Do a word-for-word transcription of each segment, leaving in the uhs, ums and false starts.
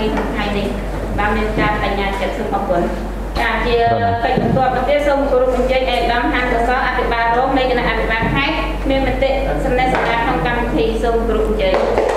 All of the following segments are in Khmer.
ថ្ងៃនេះបានមានការបញ្ញាចិត្តសូមអរគុណការជាកិច្ចបន្ទាប់ទៅទៀតសូមគោរពអញ្ជើញឯកឧត្តមហានកសលអភិបាលរងនៃគណៈអភិបាលខេត្តមានមតិសំណេះសម្រាប់ក្នុងកម្មវិធីសូមគោរពអញ្ជើញ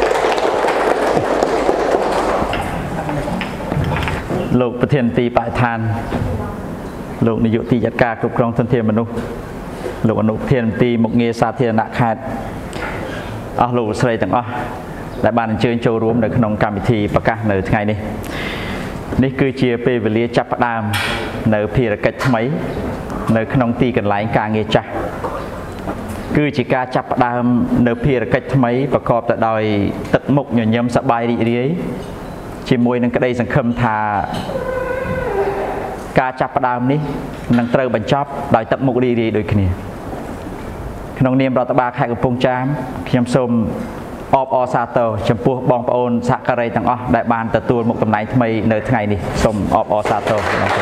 លោកប្រធានទីបរិស្ថានលោកនាយកទីចាត់ការគ្រប់គ្រងធនធានមនុស្សលោកអនុប្រធានទីមុខងារសាធារណៈខេត្តអស់លោកស្រីទាំងអស់ដែលបានអញ្ជើញចូលរួមនៅក្នុងកម្មវិធីប្រកាសនៅថ្ងៃនេះនេះគឺជាពេលវេលាចាប់ផ្ដើមនៅភារកិច្ចថ្មីនៅក្នុងទីកន្លែងការងារចាស់គឺជាការចាប់ផ្ដើមនៅភារកិច្ចថ្មីប្រកបទៅដោយទឹកមុខញញឹមសប្បាយរីករាយជាមួយនឹងក្តីសង្ឃឹមថាការចាប់ផ្ដើមនេះនឹងត្រូវបញ្ចប់ដោយទឹកមុខរីករាយដូចគ្នាក្នុងនាមរដ្ឋបាលខេត្តកំពង់ចាមខ្ញុំសូមអបអរសាទរចំពោះបងប្អូនសហការីទាំងអស់ដែលបានទទួលមុខតំណែងថ្មីនៅថ្ងៃនេះសូមអបអរសាទរ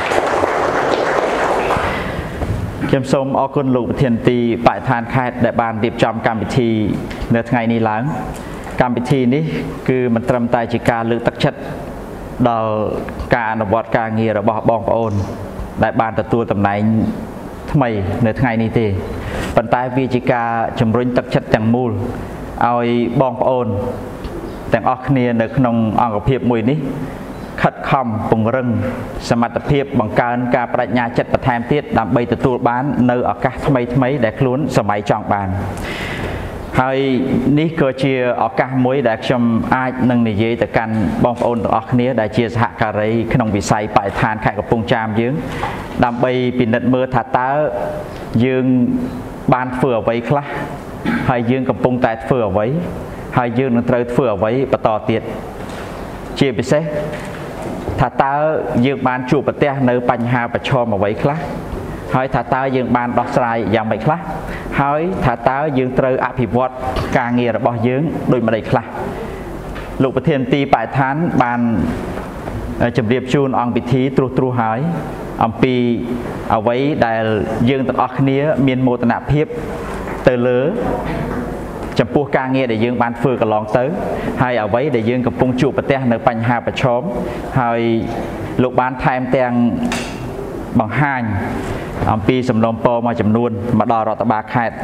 ខ្ញុំសូមអរគុណលោកប្រធានទីបរិស្ថានខេត្តដែលបានរៀបចំកម្មវិធីនៅថ្ងៃនេះឡើងកម្មវិធីនេះគឺមិនត្រឹមតែជាការលើកទឹកចិត្តដល់ការអនុវត្តការងាររបស់បងប្អូនដែលបានទទួលតំណែងថ្មីនៅថ្ងៃនេះទេប៉ុន្តែវាជាការជំរុញទឹកចិត្តទាំងមូលឲ្យបងប្អូនទាំងអស់គ្នានៅក្នុងអង្គភាពមួយនេះខិតខំពង្រឹងសមត្ថភាពបង្កើនការបដិញ្ញាចិត្តបន្ថែមទៀតដើម្បីទទួលបាននៅឱកាសថ្មីថ្មីដែលខ្លួនសម័យចង់បានហើយនេះក៏ជាឱកាសមួយដែលខ្ញុំអាចនឹងនិយាយទៅកាន់បងប្អូនទាំងអស់គ្នាដែលជាសហការីក្នុងវិស័យបរិស្ថានខេត្តកំពង់ចាមយើងដើម្បីពិនិត្យមើលថាតើយើងបានធ្វើអ្វីខ្លះហើយយើងកំពុងតែធ្វើអ្វីហើយយើងនឹងត្រូវធ្វើអ្វីបន្តទៀតជាពិសេសថាតើយើងបានជួបប្រទះនៅបញ្ហាប្រឈមអ្វីខ្លះហើយថាតើយើងបានដោះស្រាយយ៉ាងម៉េចខ្លះហើយថាតើយើងត្រូវអភិវឌ្ឍការងាររបស់យើងដូចម្តេចខ្លះលោកប្រធានទីបរិស្ថានបានជម្រាបជូនអង្គពិធីត្រួសត្រាសហើយអំពីអ្វីដែលយើងទាំងអស់គ្នាមានមោទនភាពទៅលើចំពោះការងារដែលយើងបានធ្វើកន្លងទៅហើយអ្វីដែលយើងកំពុងជួបប្រទះនៅបញ្ហាប្រឈមហើយលោកបានថែមទាំងបង្ហាញអំពីសំណុំពរមួយចំនួនមកដល់រដ្ឋបាលខេត្ត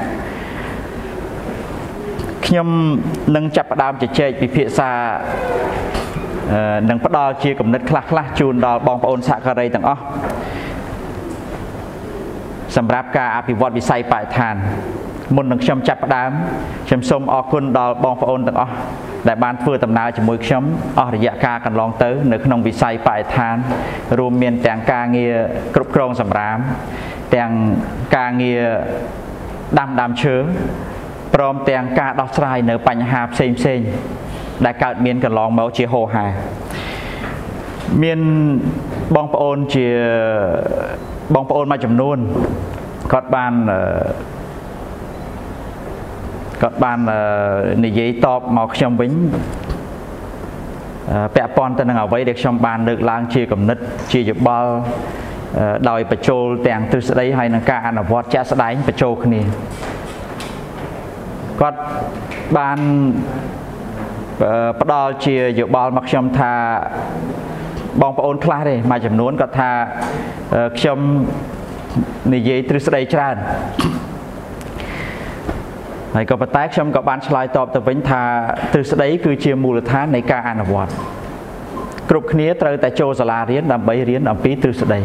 ខ្ញុំនឹងចាប់ផ្ដើមជជែកពិភាក្សានឹងផ្ដល់ជាគំនិតខ្លះខ្លះជូនដល់បងប្អូនសហការីទាំងអស់សម្រាប់ការអភិវឌ្ឍវិស័យបរិស្ថានមុននឹងខ្ញុំចាប់ផ្ដើមខ្ញុំសូមអរគុណដល់បងប្អូនទាំងអស់ដែលបានធ្វើដំណើរជាមួយខ្ញុំអស់រយៈកាលកន្លងទៅនៅក្នុងវិស័យបរិស្ថានរួមមានទាំងការងារគ្រប់គ្រងសម្រាមទាំងការងារដាំដើមឈើព្រមទាំងការដោះស្រាយនៅបញ្ហាផ្សេងផ្សេងដែលកើតមានកន្លងមកជាហូរហែមានបងប្អូនជាបងប្អូនមួយចំនួនគាត់បានគាត់បាននិយាយតបមកខ្ញុំវិញពាក់ព័ន្ធទៅនឹងអ្វីដែលខ្ញុំបានលើកឡើងជាគំនិតជាយោបល់ដោយបញ្ចូលទាំងទ្រឹស្ដីហើយនឹងការអនុវត្តជាក់ស្ដែងបញ្ចូលគ្នាគាត់បានផ្ដល់ជាយោបល់មកខ្ញុំថាបងប្អូនខ្លះទេមួយចំនួនគាត់ថាខ្ញុំនិយាយទ្រឹស្ដីច្រើនហើយក៏ប៉ុន្តែខ្ញុំក៏បានឆ្លើយតបទៅវិញថាទ្រឹស្ដីគឺជាមូលដ្ឋាននៃការអនុវត្តគ្រប់គ្នាត្រូវតែចូលសាលារៀនដើម្បីរៀនអំពីទ្រឹស្ដី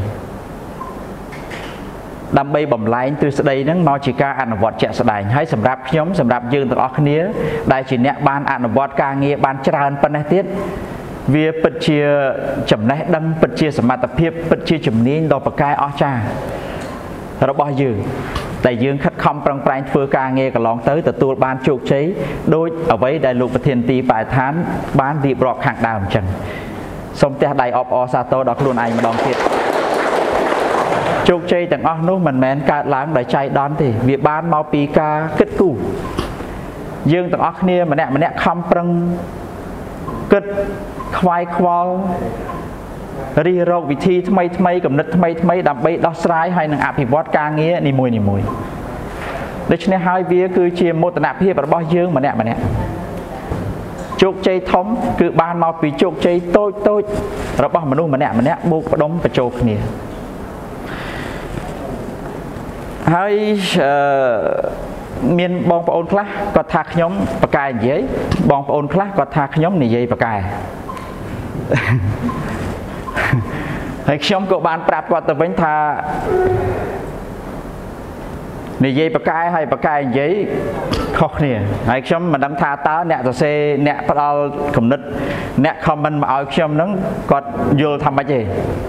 ដើម្បីបំលែងទ្រឹស្ដីហ្នឹងមកជាការអនុវត្តជាក់ស្ដែងហើយសម្រាប់ខ្ញុំសម្រាប់យើងទាំងអស់គ្នាដែលជាអ្នកបានអនុវត្តការងារបានច្រើនប៉ុណ្ណេះទៀតវាពិតជាចំណេះដឹងពិតជាសមត្ថភាពពិតជាជំនាញដ៏ប្រកែកអស្ចារ្យរបស់យើងតែយើងខិតខំប្រឹងប្រែងធ្វើការងារកន្លងទៅទទួលបានជោគជ័យដោយអ្វីដែលលោកប្រធានទីបរិស្ថានបានរៀបរាប់ខាងដើមអញ្ចឹងសូមទះដៃអបអរសាទរដល់ខ្លួនឯងម្ដងទៀតជោគជ័យទាំងអស់នោះមិនមែនកើតឡើងដោយចៃដន្យទេវាបានមកពីការគិតគូរយើងទាំងអស់គ្នាម្នាក់ម្នាក់ខំប្រឹងគិតខ្វាយខ្វល់រិះរកវិធីថ្មីថ្មីគំនិតថ្មីថ្មីដើម្បីដោះស្រាយហើយនឹងអភិវឌ្ឍការងារនីមួយនីមួយដូច្នេះហើយវាគឺជាមោទនភាពរបស់យើងម្នាក់ម្នាក់ជោគជ័យធំគឺបានមកពីជោគជ័យតូចតូចរបស់មនុស្សម្នាក់ម្នាក់បូកផ្ដុំបញ្ចូលគ្នាហើយអឺមានបងប្អូនខ្លះគាត់ថាខ្ញុំបកកែនិយាយបងប្អូនខ្លះគាត់ថាខ្ញុំនិយាយបកកែហើយខ្ញុំក៏បានប្រាប់គាត់ទៅវិញថានិយាយបកកែហើយបកកែនិយាយខុសគ្នាហើយខ្ញុំមិនដឹងថាតើអ្នកសរសេរអ្នកផ្ដល់គំនិតអ្នក comment មកឲ្យខ្ញុំហ្នឹងគាត់យល់ថាម៉េចទេ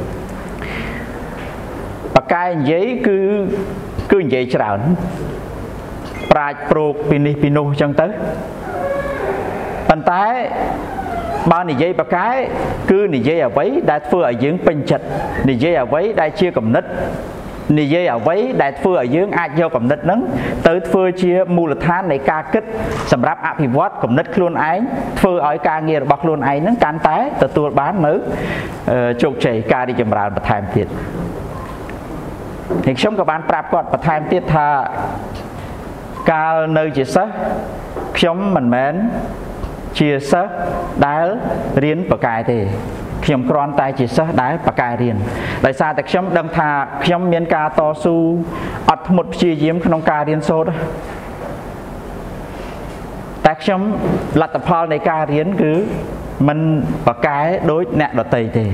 បកកែនិយាយគឺគឺនិយាយច្រើនប្រាជ្ញប្រូកពីនេះពីនោះអញ្ចឹងទៅប៉ុន្តែបើនិយាយបកកែគឺនិយាយអ្វីដែលធ្វើឲ្យយើងពេញចិត្តនិយាយអ្វីដែលជាគំនិតនិយាយអ្វីដែលធ្វើឲ្យយើងអាចយកគំនិតហ្នឹងទៅធ្វើជាមូលដ្ឋាននៃការគិតសម្រាប់អភិវឌ្ឍគំនិតខ្លួនឯងធ្វើឲ្យការងាររបស់ខ្លួនឯងហ្នឹងកាន់តែទទួលបាននៅជោគជ័យការរីកចម្រើនបន្ថែមទៀតហើយខ្ញុំក៏បានប្រាប់គាត់បន្ថែមទៀតថាកាលនៅជាសិស្សខ្ញុំមិនមែនជាសិស្សដែលរៀនបកកែទេខ្ញុំគ្រាន់តែជាសិស្សដែលបកកែរៀនដោយសារតែខ្ញុំដឹងថាខ្ញុំមានការតស៊ូអត់ធ្មត់ព្យាយាមក្នុងការរៀនសូត្រតែខ្ញុំលទ្ធផលនៃការរៀនគឺមិនបកកែដូចអ្នកដទៃទេ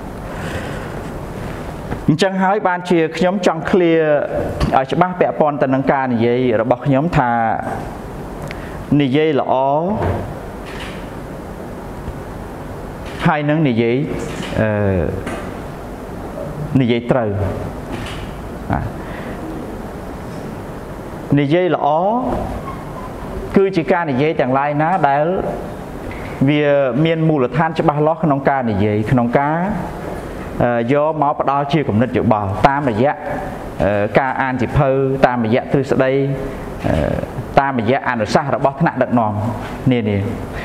អញ្ចឹងហើយបានជាខ្ញុំចង់ឃ្លាឲ្យច្បាស់ពាក់ព័ន្ធទៅនឹងការនិយាយរបស់ខ្ញុំថានិយាយល្អហើយនឹងនិយាយអឺនិយាយត្រូវនិយាយល្អគឺជាការនិយាយទាំងឡាយណាដែលវាមានមូលដ្ឋានច្បាស់លាស់ក្នុងការនិយាយក្នុងការយកមកផ្ដល់ជាគំនិតយោបល់តាមរយៈការអានសៀវភៅតាមរយៈទ្រឹស្ដីតាមរយៈអនុសាសន៍របស់ថ្នាក់ដឹកនាំនានា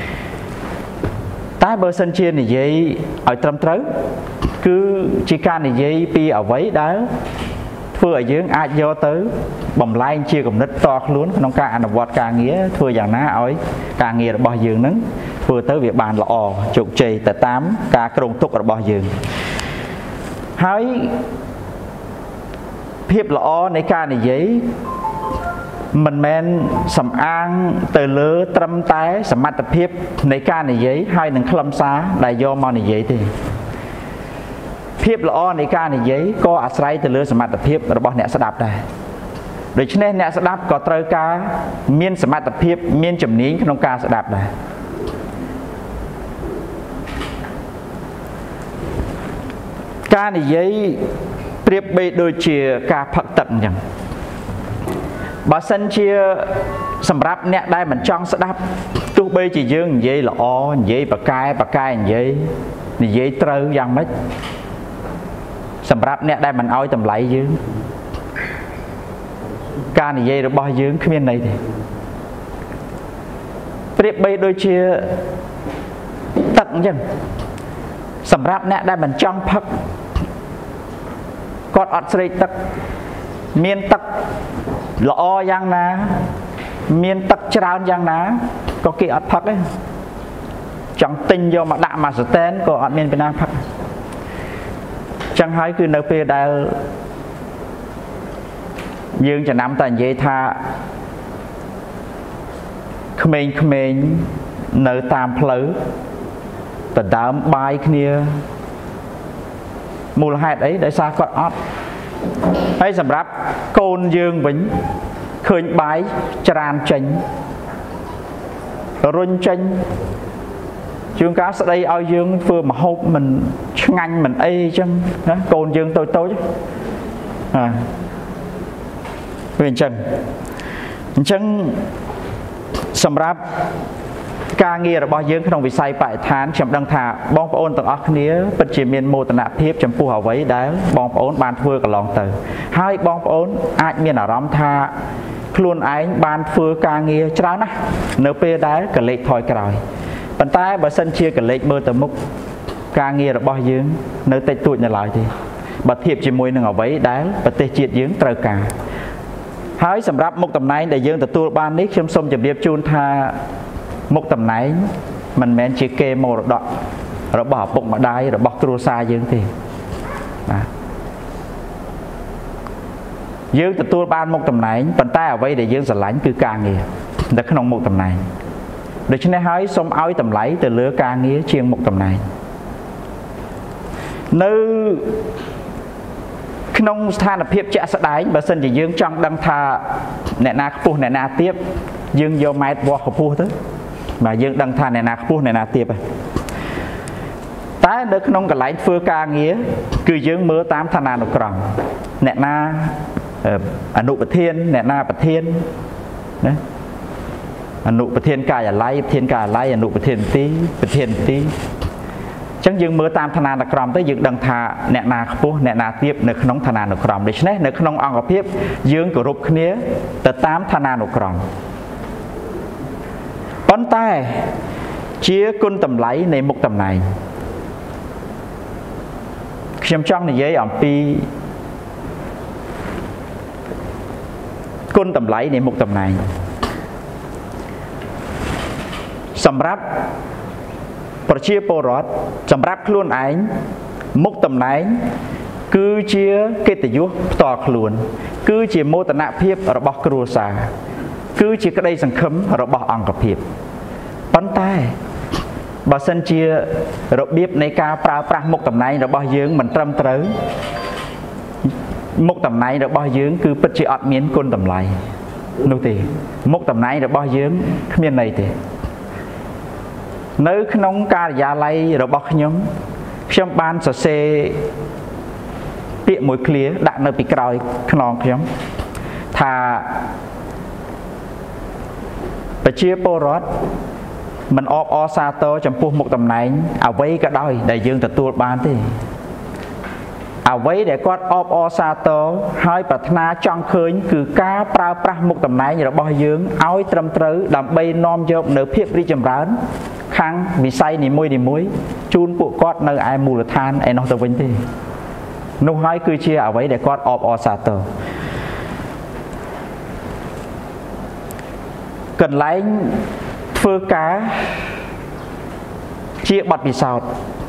តែបើសិនជានិយាយឲ្យត្រឹមត្រូវគឺជាការនិយាយពីអ្វីដែលធ្វើឲ្យយើងអាចយកទៅបំលែងជាគំនិតតខ្លួនក្នុងការអនុវត្តការងារធ្វើយ៉ាងណាឲ្យការងាររបស់យើងនឹងធ្វើទៅវាបានល្អជោគជ័យទៅតាមការគ្រោងទុករបស់យើងហើយភាពល្អនៃការនិយាយមិនមែនសំអាងទៅលើត្រឹមតែសមត្ថភាពនៃការនិយាយហើយនឹងខ្លឹមសារដែលយកមកនិយាយទេភាពល្អនៃការនិយាយក៏អាស្រ័យទៅលើសមត្ថភាពរបស់អ្នកស្ដាប់ដែរដូច្នេះអ្នកស្ដាប់ក៏ត្រូវការមានសមត្ថភាពមានជំនាញក្នុងការស្ដាប់ដែរការនិយាយប្រៀបបីដូចជាការផឹកទឹកអញ្ចឹងបើសិនជាសម្រាប់អ្នកដែលមិនចង់ស្ដាប់ទោះបីជាយើងនិយាយល្អនិយាយបកកែបកកែនិយាយនិយាយត្រូវយ៉ាងម៉េចសម្រាប់អ្នកដែលមិនឲ្យតម្លៃយើងការនិយាយរបស់យើងគ្មានន័យទេប្រៀបបីដូចជាទឹកអញ្ចឹងសម្រាប់អ្នកដែលមិនចង់ផឹកគាត់អត់ស្រេកទឹកមានទឹកល្អយ៉ាងណាមានទឹកច្រើនយ៉ាងណាក៏គេអត់ផឹកទេចង់ទិញយកមកដាក់មួយស្តែនក៏អត់មានពីណាផឹកចឹងហើយគឺនៅពេលដែលយើងចំណាំតែនិយាយថាក្មេងៗនៅតាមផ្លូវដណ្ដើមបាយគ្នាមូលហេតុអីដោយសារគាត់អត់ហើយសម្រាប់កូនយើងវិញឃើញបាយច្រានចេញរុញចេញជួនកាលស្ដីឲ្យយើងធ្វើម្ហូបមិនឆ្ងាញ់មិនអីអញ្ចឹងណាកូនយើងតូចតូចអាវាអញ្ចឹងអញ្ចឹងសម្រាប់ការងាររបស់យើងក្នុងវិស័យបរិស្ថានខ្ញុំដឹងថាបងប្អូនទាំងអស់គ្នាពិតជាមានមោទនភាពចំពោះអ្វីដែលបងប្អូនបានធ្វើកន្លងទៅហើយបងប្អូនអាចមានអារម្មណ៍ថាខ្លួនឯងបានធ្វើការងារច្រើនណាស់នៅពេលដែលកលេចថយក្រោយប៉ុន្តែបើសិនជាកលេចមើលទៅមុខការងាររបស់យើងនៅតិចតួចនៅឡើយទេបើធៀបជាមួយនឹងអ្វីដែលប្រទេសជាតិយើងត្រូវការហើយសម្រាប់មុខតំណែងដែលយើងទទួលបាននេះខ្ញុំសូមជម្រាបជូនថាមុខតំណែង mình men chia kê mồ đọ rồi bỏ bụng mà đai rồi bỏ cua xa dương thì dương từ tua ban một tầm này bàn tay ở đây để dương sẵn lánh cứ càng nghĩa để không một tầm này để cho nên hỏi xong áo tầm lấy từ lứa càng nghĩa chiên một tầm này nơi không than là phiệp chạ sẽ đáy bà sân chỉ dương trong đăng thà nè na phu nè na tiếp dương vô mai vô của phu tới mà dương đăng thà nè na phu nè na tiếp tái được không cả lấy phơi ca nghĩa cứ dương mưa tám thà nào còn nè na anh nụ bát thiên nè na bát thiên đấy anh nụ bát thiên ca là lấy thiên ca lấy anh nụ bát thiên tí bát thiên tí chẳng dừng mưa tam thà nào còn tới dừng đằng thà nè na phu nè na tiếp nơi không thà nào còn để đấy nơi không ăn ở phía dương của rụp khía từ tám thà nào còn bắn tay chia côn tầm lấy này một tầm này xem trong này giấy ẩm pi côn tầm lấy này một tầm này sầm rápประชีพรอดสำหรับคล้วนไอ้มุกตำไหนคือเชี่ยเกตยุต่อคล้วนคือเชี่ยโมตนะเพียบระบบครัวซาคือเชี่ยกระไดสังคมระบบอังกฤษเพียบปันใต้บาสันเชี่ยระเบียบในการปราบปรามมุกตำไหนระบบยืงมันตรำตรึงมุกตำไหนระบบยืงคือปัจจัยอัดเมียนก้นตำไหลนู่นทีมุกตำไหนระบบยืงเมียนในทีnơi nông ca giả lây rồi bọc nhóm trong ban sở xe bị mũi clear đặt nơi bị còi non nhóm thà và chia po rót mình ọp o sa tơ trong buộc một tầm này à vây cả đôi để dương từ tua ban thì à vây để con ọp o sa tơ hai bát na trong khơi cứ cá pra pra một tầm này rồi bao dương áo trầm trứ đầm bay nom dọc nửa phiệp đi chầm rán khang bị say nỉ môi nỉ muối chun bộ cọt nơi ai mù than ai nó tao vinh thì nô hai cứ chia ở vậy để cọt ọp o sa tơ cần lấy phơi cá chia bọt bị sọt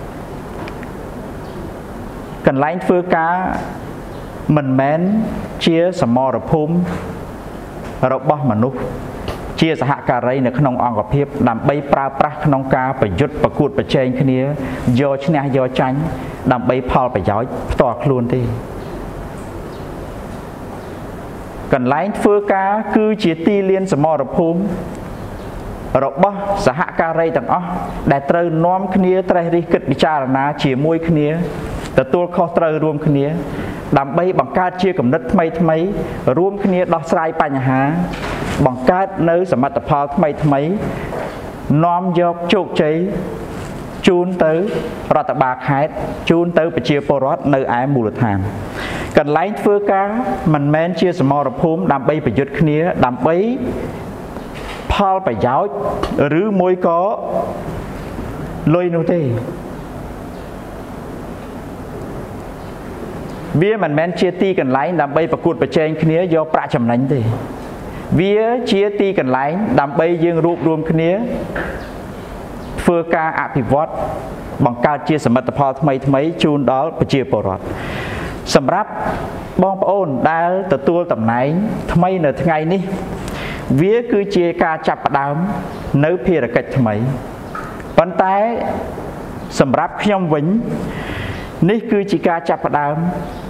cần lấy phơi cá mình mến chia sầm mò rồi phum rồi bao mà núp chiaสหการในขนมอังกฤษเพียบนำใบปลาปลาขนมกาประยุทธ์ประกุดประเชงขณีโยชนะโยจันนำใบพอลไปย้อยต่อคลุนที่กันไล่เฟื่อกาคือเจียตีเลียนสมอรภูมิรบสหการในต่างอ๋อได้เติร์น้อมขณีไตรริกิตวิจารณาเฉียมวยขณีแต่ตัวข้อเติร์รวมขณีนำใบบังการเชี่ยกับนัดไม่ทำไมรวมขณีดอกสายปัญหาบังการเนื้อสมัติภาพไม่ทำไมน้อมยกโจกใจจูนเตอร์รัฐบาลหายจูนเตอร์ไปเชียร์ปรอดเนื้อไอ้มูลฐานกันไล่เฟื่อกามันแมนเชียร์สมอรภูมิดำใบประยุทธ์ขณีดำใบพอลไปย้อยหรือมวยก็ลอยนู่นที่เบี้ยมันแมนเชียร์ตีกันไล่ดำใบประกุดประเชงขณีโยประจำนั้นที่เบี้ยเชียร์ตีกันไล่ดำใบยืงรูปรวมขณีเฟื่อกาอภิวัตบังการเชียร์สมัติภาพทำไมทำไมจูนดอลไปเชียร์ปรอดสำหรับบองโอนได้ตัวตัวต่ำไหนทำไมเนื้อไงนี่เบี้ยคือเชียร์การจับประดามเนื้อเพียรกิจทำไมปันท้ายสำหรับขยมวิญนี่คือเชียร์การจับประดาม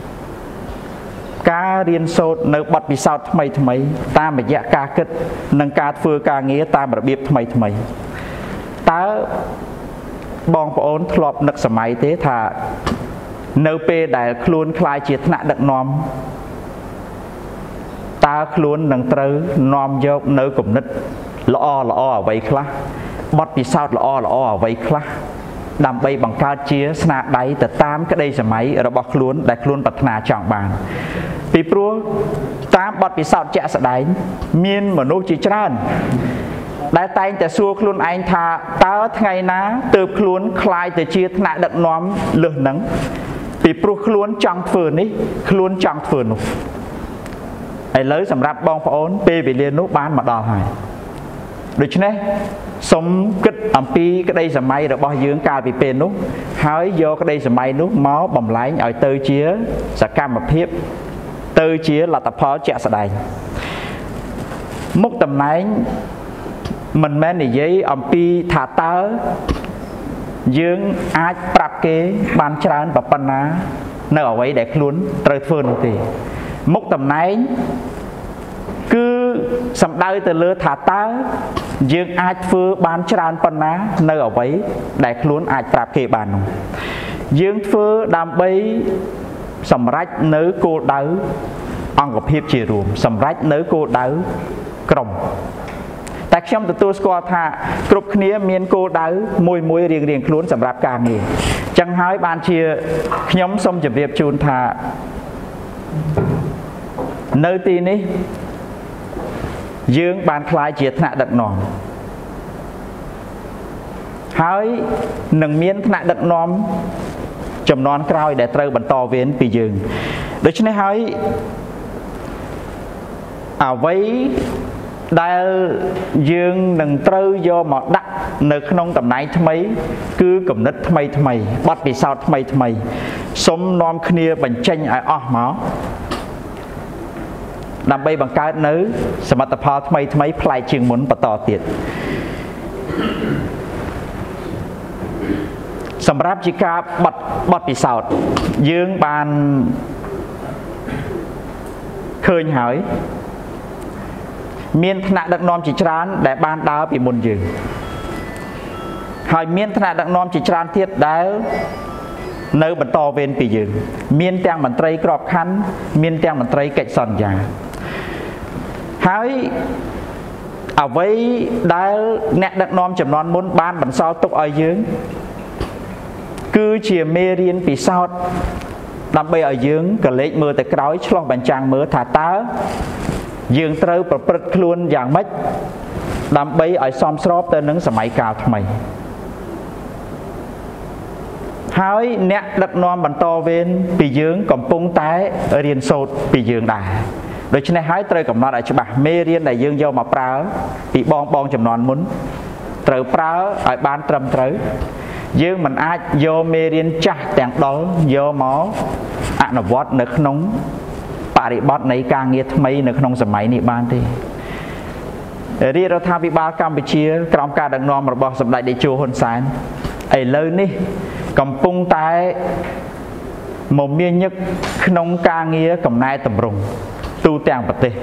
การเรียนโซดในบัดปีศาจทำไมทำไมตามแบบยะการเกิดนังการฟื้นการเงี้ยตามระเบียบทำไมทำไมตาบองปอนทลบนักสมัยเตถาเนื้อเปได้คล้วนคลายเจียดหนักดักนอมตาคล้วนนังเตอนอมยกเนื้อกลุ่มนิดละอ้อละอ้อไว้คลาบัดปีศาจละอ้อละอ้อไว้คลาดำใบบังการเชียสนาได้แต่ตามก็ได้สมัยเราบอกคล้วนได้คล้วนปัฒนาจ่องบานปีปลัวตามบัดปีศาจเจ้าสดายมีนมนุษย์จีจานได้แต่แต่ซัวคล้วนไอ้ทาตาไงนะเติบคล้วนคลายแต่เชียหนักดักน้อมเลือดหนังปีปลัวคล้วนจังเฟิร์นนี่คล้วนจังเฟิร์นไอ้เลยสำหรับบองพระองค์เปย์ไปเรียนนุบานมาดอหายโดยเฉพาะ sống kích ẩm pi cái đây sầm máy rồi bao dưỡng cao bị pin nút hái vô cái đây sầm máy nút máu bầm lái ở tư chia sẽ cam một hiệp tư chia là tập phó chạy sẽ đành múc tầm này mình men để giấy ẩm pi thả tớ dưỡng ai prap kế ban trán và pan ná nơi ở ấy để luôn trời phơn thì múc tầm này cứ sầm đai từ lứa thả tớ dương ai phơ ban tràn pan ná nơi ở ấy để luôn ai prap kế bàn dương phơ đam bay sầm rách nới cô đỡ ông có hiệp chỉ rùm sầm rách nới cô đỡ còng tại trong từ tôi score thà cướp khía miền cô đỡ môi môi riêng riêng luôn sầm rạp càng nghề chẳng hỏi ban chia nhóm xong chụp việc chun thà nơi tin đi dương ban khai triệt nạ đợt nòng hỏi nâng miên nạ đợt nòng chấm non cào để trâu bẩn to viên bị dương đối với hỏi à với đại dương nâng trâu do một đắc nơi không tầm này thay mấy cứ cầm nứt thay thay bắt bị sao thay thay sống non kia bành tranh ai ở máu làm bay bằng cái nữ sầm mặt tập thay thay play trường muốn bắt to tiệtสำหรับจิกาบัดบัดปีศาจยืงบานเคยหายเมียนธนาดักนอมจิตรานแต่บานดาวปีมุนยืงหายเมียนธนาดักนอมจิตรานเทียดได้เนื้อบรรทอเวนปียืงเมียนแตงมันไตรกรอบคันเมียนแตงมันไตรเกจสันยาหายเอาไว้ได้แนดักนอมจำนวนมุนบานบรรซอตกอ้อยยืงcứ chia mê riêng bị sao làm bây ở dương cả lấy mưa tại cõi cho bàn trang mưa thả tá dương trâu bật bật luôn dạng mất làm bây ở xóm xóm tới nâng sầm máy cào thay hái nẹt đặt non bàn to bên bị dương còn pung tái riêng sốt bị dương đà đối với này hái trâu cầm non ở chỗ bà mê riêng đại dương do mà práo bị bong bong chầm non muốn trâu práo ở ban trầm trâu dương mình ai vô mê riêng chắc tẹn đó vô máu ạ nó vót nó nóng bà đi bót này càng nghe mấy nó không sầm máy này ban đi đi ra tham bị ba Campuchia trong cả đằng nôm mà bỏ sầm lại để chùa hôn sáng ấy lớn đi cầm pung tay một miên nhất nông càng nghe cầm nai tầm rùng tu tàng bật tê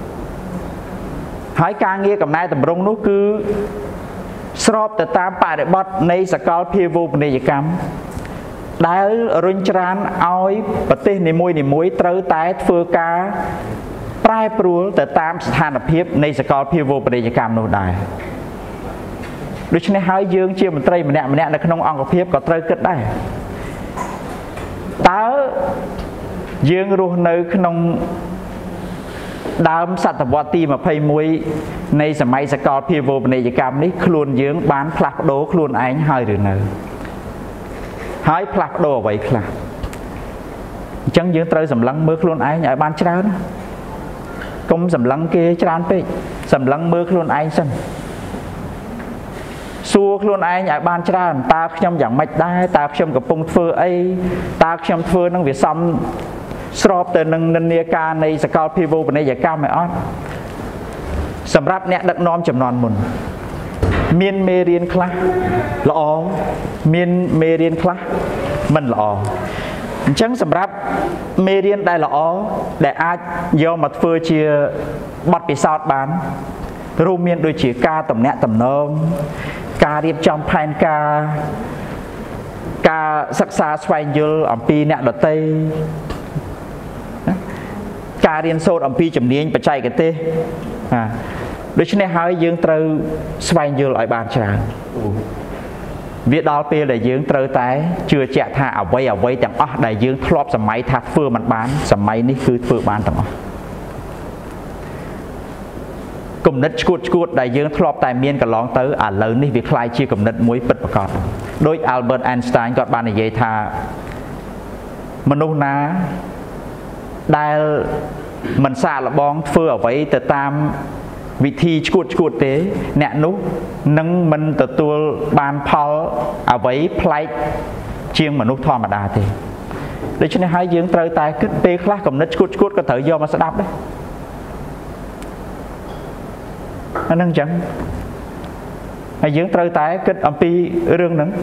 hãy càng nghe cầm nai tầm rùng nó cứ sọpแต่ตามป่าได้บดในสกอลพิวูปนิยกรรมได้รุ่งจานเอาประเทศในมวยในมวยเตอร์แต่เฟือกาปลายปลัวแต่ตามสถานภาพในสกอลพิวูปนิยกรรมโน้ได้โดยเฉพาะหายยืงเชี่ยวมันเตยมันเนี่ยมันเนี่ยในขนมองกเพียบก็เตยเกิดได้ตายืงรู้ในขนมดาวสัตว์วัตีมาพายมวยในสมัยสกอตพิโวในกิจกรรมนี้คลุนยืงบ้านพลักโดคลุนไอ้หายหรือเนอหายพลักโดไว้คลาจังยืงเตยสำลังเมื่อคลุนไอ้ใหญ่บ้านชรานะกลมสำลังเกยชรานไปสำลังเมื่อคลุนไอ้สั่นซัวคลุนไอ้ใหญ่บ้านชราตาขยำอย่างไม่ได้ตาขยำกับปงเฟอไอ้ตาขยำเฟอนั่งเวียซ้ำสอบแต่หนึ่งนันเนียการในสกอตพิโวในกิจกรรมไม่อ้อนสำหรับเนี่ยดักน้อมจำนวนมุนเมียนเมเรียนคลาละอเมียนเมเรียนคลามันละอจังสำหรับเมเรียนได้ละอแต่อาจยอมมาเฟอร์เชียบัดปีศาจบานรูเมียนโดยเฉียกาต่ำเนี่ยต่ำนองกาเรียบจอมพายกากาศึกษาสวายยุลอัมปีเนี่ยดอเตการเรียนโซดอัมพีจำเนียงปัจจัยกันเต้โดยเฉพาะหายยืงเตอสวายยืลอยบานชราวิดอลเปย์ได้ยืงเตอแต่เชื่อแจกท่าเอาไว้เอาไว้แต่อ๋อได้ยืงครอบสมัยทักเฟื่อมันบานสมัยนี้คือเฟื่อบานต่างอ๋อกลุ่มนัดกูดกูดได้ยืงครอบแต่เมียนกับลองเตออ่านเลยนี่วิคลายชื่อกลุ่มนัดมวยปิดประกอบโดยอัลเบิร์ตไอน์สไตน์ก็บานในเยธามนุษย์นะได้มันซาละบองเฟื่อไว้แต่ตามวิธีชกุดชกุดเตะเนี่ยนุนั่งมันตัวตัวบานพอลเอาไว้พลายเชียงมนุษย์ธรรมดาเตะโดยเฉพาะให้ยืงเตยตายขึ้นเตะคลากับนัดชกุดชกุดก็เถยยอมมาสดับได้อันนั้นจังให้ยืงเตยตายขึ้นอัมพีเรื่องนั้น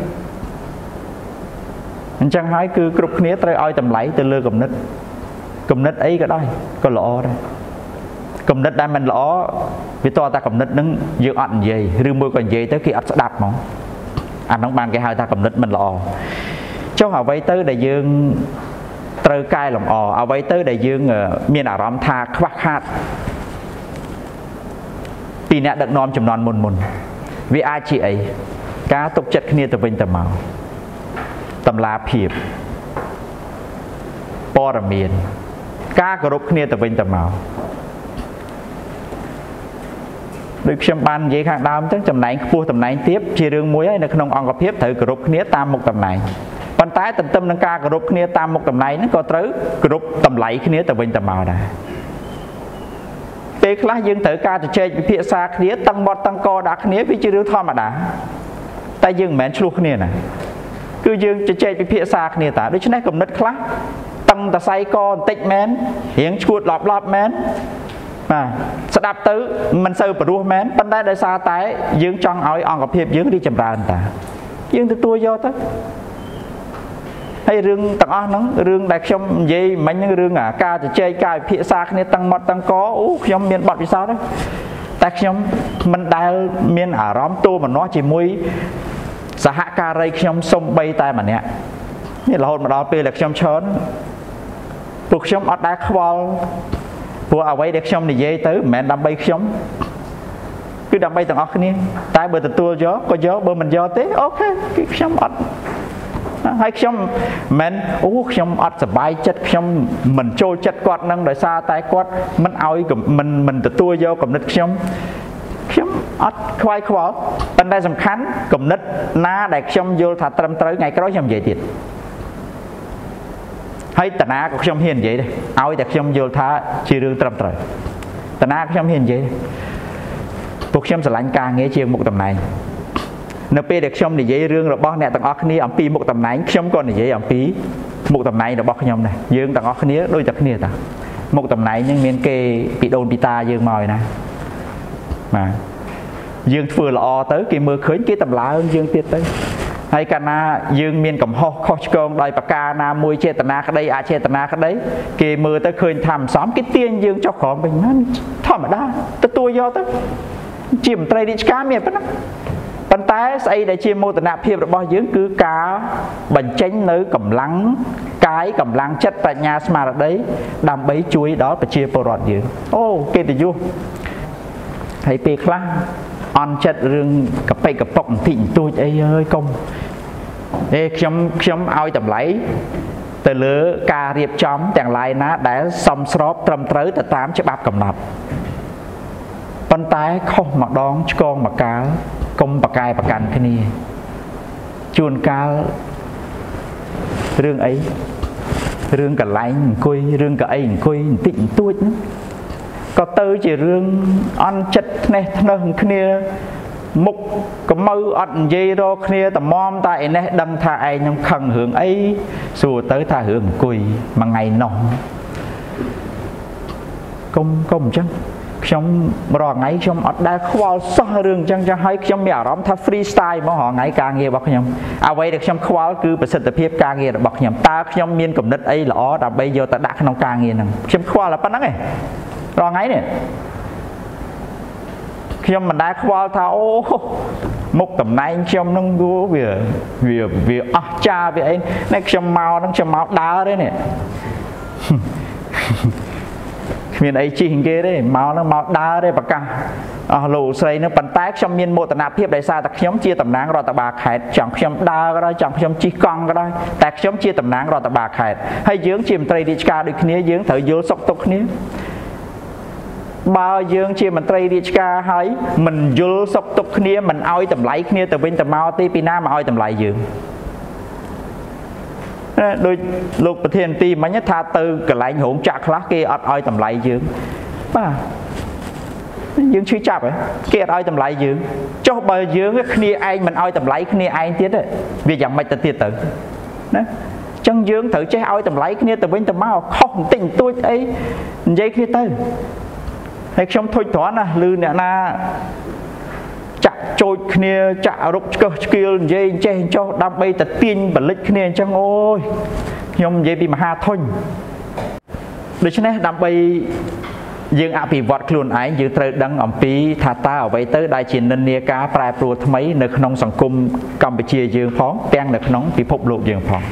อันจังให้คือกรุบเนี้ยเตยอ้อยตำไหลเตยเลือกับนัดกับนัดấyก็ได้ก็หล่อได้cầm nứt đây mình lõ vì to ta cầm nứt nứng dương ăn gì riêng môi còn gì tới khi ắt đạp mà anh không ban cái hai ta cầm nứt mình lõ cho họ vay tới đại dương trơ cay lòng ò ở vay tới đại dương miền ả rõm tha khoác hạt vì nè đợt non chùm non mồn mồn vì ai chị ấy cá tục chất kia từ bên tầm màu tầm lá phiệp po là miền cá cờ rục kia từ bên tầm màu được xem ban vậy khác đam chắc tầm này cua tầm này tiếp chia đường muối ấy nó không ăn cà phê thử group kia tam một tầm này ban tái tầm tâm nâng ca group kia tam một tầm này nó có tới group tầm lấy kia tầm bên tầm màu này về class dương thử ca từ chơi phía xa kia tăng bọt tăng co đã kia với chia đường thon mà đã tay dương mến chuột kia này cứ dương chơi chơi phía xa kia ta đối với này cầm nứt class tăng ta say co tịnh mến hiện chuột lọp lọp mến mà sẽ đáp tới mình sơ và đua mến bên đây để xa tái dưỡng trong ỏi on gặp hiệp dưỡng đi chầm ra người ta dưỡng từ tôi do tới hay rương tặng on nắng rương đại trong gì mấy những rương à ca thì chơi ca phía xa này tăng một tăng có ú trong miền bọt vì sao đấy tại trong mình đại miền ả rõm tô mà nó chỉ mùi xã hạ ca rây trong sông bay tay mà nè như là hồn mà đó bê là trong chớn cuộc trong ọt đá khvalพวกเอาไว้เด็กชมในเย่ตื้อแม่ดำใบชมคือดำใบต่างออกนี่ตายเบอร์ตัวเยอะก็เยอะเบอร์มันเยอะเต้โอเคชมอัดให้ชมแม่โอ้ชมอัดสบายจัดชมเหมือนโจจัดกอดนั่งโดยซาตายกอดมันเอาอีกมันมันตัวเยอะกับนึกชมชมอัดควายขวบเป็นได้สำคัญกับนึกน้าเด็กชมโยถัดเติมเติมไงก็ร้อยชมใหญ่ติดให้ตนาก็ชมเห็นvậy đâyเอาแต่ชมโยธาชีเรื่องตรำตรตนาก็ชมเห็นvậyพวกชมสลังกาเงี้ยเชียงมุกตำไหนเนื้อเปเด็กชมในvậyเรื่องเราบอกเนี่ยต่างออกนี้อัมพีมุกตำไหนชมก่อนในvậyอัมพีมุกตำไหนเราบอกชมnày dươngต่างออกนี้โดยจากนี้ต่างมุกตำไหนยังเมียนเกปีโดนปีตาdương mồiนะมาdương vừa là o tới kỳ mưa khơi cái tầm lá dương tiết tới hay cả na dương miền cầm ho kho chôn đòi bạc ca na mùi chê tana cái đây à chê tana cái đấy kỳ mưa tới khơi thầm xóm cái tiên dương cho khỏi mình nó thầm ở đó tới tôi do tới chìm tây đi cá miền đó bàn tay xây để chìm mô tana nạp hiệp được bao dương cứ cá bẩn tránh nơi cầm lắng cái cầm lắng chất tại nhà mà ở đấy đầm bấy chuối đó và chia bò rọt dương ô kê thì vô thấy pê khá on chất rương cặp bay cặp bọc thịnh tôi ấy ơi công để chấm chấm ao tầm lấy từ lứa cà riệp chấm chẳng lại ná đã xong srop trầm tới từ tám cho bạc cầm nạp bàn tay không mặc đón con mà cá công bạc cài bạc cành cái này chuồn cá rương ấy rương cả lạnh cùi rương cả ấy cùi tịnh tôi nữa có tới chỉ rương ăn chất này nó kia mục có mơ ăn dây đó kia tầm mom tại này đâm thà ai nhưng khẩn hưởng ấy xùa tới thà hưởng cùi mà ngày nóng công công chăng trong rò ngày trong ở đây khoa so rương chăng cho hay trong mẹ rõm tha freestyle mà họ ngày càng nghe bọc nhầm à vậy được trong khoa cứประสิทธิภาพcàng nghe được bọc nhầm ta trong miền cầm đất ấy là đã bây giờ ta đã không càng nghe nè trong khoa là bắt nắng nàyรอไงเนี่ยขยมมันได้ควอลท่าโอ้มุกตำนายขยมน้องกูเวียเวียเวียอ่ะจ้าเวียไอ้ในขยมเมาน้องขยมเมาด่าเลยเนี่ยมีไอ้จีหิงเกได้เมาน้องเมาด่าได้ปะกันอ่ะหลูใส่น้องปั่นแตกขยมมีนโมตนาเพียบได้ซาแต่ขยมเชียตำนางรอตบาไข่จังขยมด่าก็ได้จังขยมจีกองก็ได้แต่ขยมเชียตำนางรอตบาไข่ให้ยืงจิมไตรดิชกาด้วยขี้ยืงเถยโยสกตกขี้bao dương chia mình tây đi ca hay mình vô sọc tục kia mình ao tầm lấy kia từ bên tầm mau ti pina mà ao tầm lấy dương đôi lục bậc thiên ti mà nhất tha từ cái lại hỗn chặt lá kia ao tầm lấy dương ba dương chưa chạp ấy kia ai tầm lại dương cho bờ dương cái kia ai mình ai tầm lại kia ai tiết đấy vì dạng mày ta tiết tử đó chân dương thử chơi ai tầm lấy kia từ bên tầm máu không tình tôi ấy dây kia tới hay trong thôi thoáng à lư nè na chặt trôi kia chặt rục cơ skill dây chơi cho đam bay tật tiên bẩn lịch kia chẳng ôi nhom dây bị mà ha thôi được chứ này đam bay dương áp bị vọt luôn ấy dương trời đăng ẩm pí thà ta ở vậy tới đại chiến nên nia cá prai pro mấy nơi nông sản cung Campuchia dương phóng đang nơi nông bị phục lục dương phóng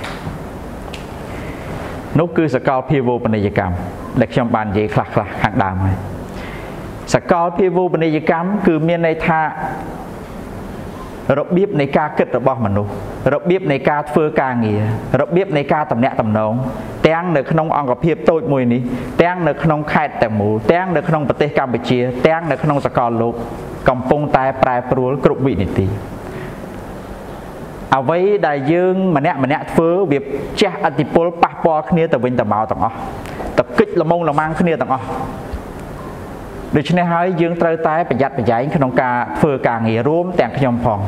nốt cứสกอลพิวูปนิยกรรมเด็กชมบานเย่คลักคลักหักดามไหมสกอลพิวูปนิยกรรมคือมีในท่าระเบียบในการเกิดระบอบมนุษย์ระเบียบในการเฟื่อการเงียระเบียบในการตำแหน่งตำแหน่งแตงในขนมองกับเพียบโต้มวยนี้แตงในขนมไข่แต่หมูแตงในขนมประเทศกัมพูชีแตงในขนมสกอลโลกกำปงตายปลายปลัวกรุบวินิตีเอาไว้ได้ยืงมันเนี้ยมันเนี้ยเฟื่อแบบเจ้าอธิปลปะปอขึ้นเนี่ยแต่เป็นแต่เมาต่างอ๋อแต่กิจละมงละมังขึ้นเนี่ยต่างอ๋อโดยเฉพาะให้ยืงเตยตายประหยัดประหยัดขนมกาเฟื่อกาเงียร่วมแต่งขยมพอง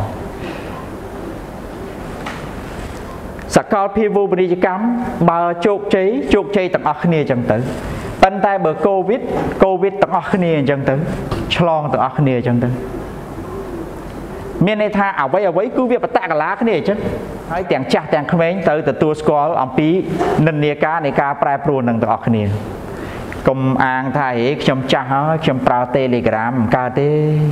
สกอลพิวูบริจกรรมบาโจกใจโจกใจต่างอ๋อขึ้นเนี่ยจังตือปันตายเบอร์โควิดโควิดต่างอ๋อขึ้นเนี่ยจังตือฉลองต่างอ๋อขึ้นเนี่ยจังตือเมียในท่าเอาไว้เอาไว้กู้เวียบตะกะลาขึ้นเนี่ยจังให้แต่งจักแต่งเขมรตือแต่ตัวสกอลอัมพีนันเนียกาในการปลายปลูนต่างอ๋อขึ้นเนี่ยกรมอ่างไทยชมจ้าชมปลาเตเลกรามกาเต้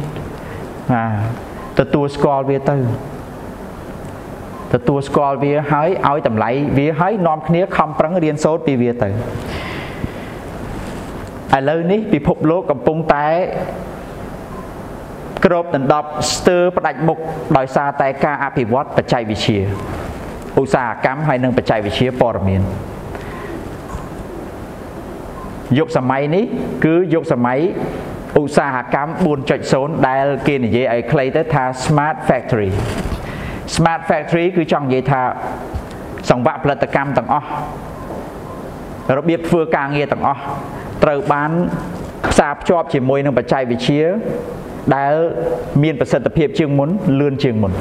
แต่ตัวสกอลเวียตือแต่ตัวสกอลเวียให้เอาตำไหลเวียให้นอมขึ้นเนี่ยคำปรังเรียนโซดปีเวียตือไอ้เลยนี่ปีพบโลกกับปงแต่กรบตันดับสเตอร์ประดับมุกโดยซาไตกาอภิวัตปัจจัยวิเชียอุตสาหกรรมให้หนึ่งปัจจัยวิเชียปรมีนยุคสมัยนี้คือยุคสมัยอุตสาหกรรมบุญจัดโซนได้เกณฑ์ยี่ไอเคลย์ได้ทา smart factory smart factory คือจังยี่ทาสังวะผลิตกรรมต่างอ๋อระเบียบเฟื่อการเงียต่างอ๋อเติบบ้านทราบชอบจีมวยหนึ่งปัจจัยวิเชียได้มีประสิทธิภาพเชียงมุนเลื่อนเชียงมุน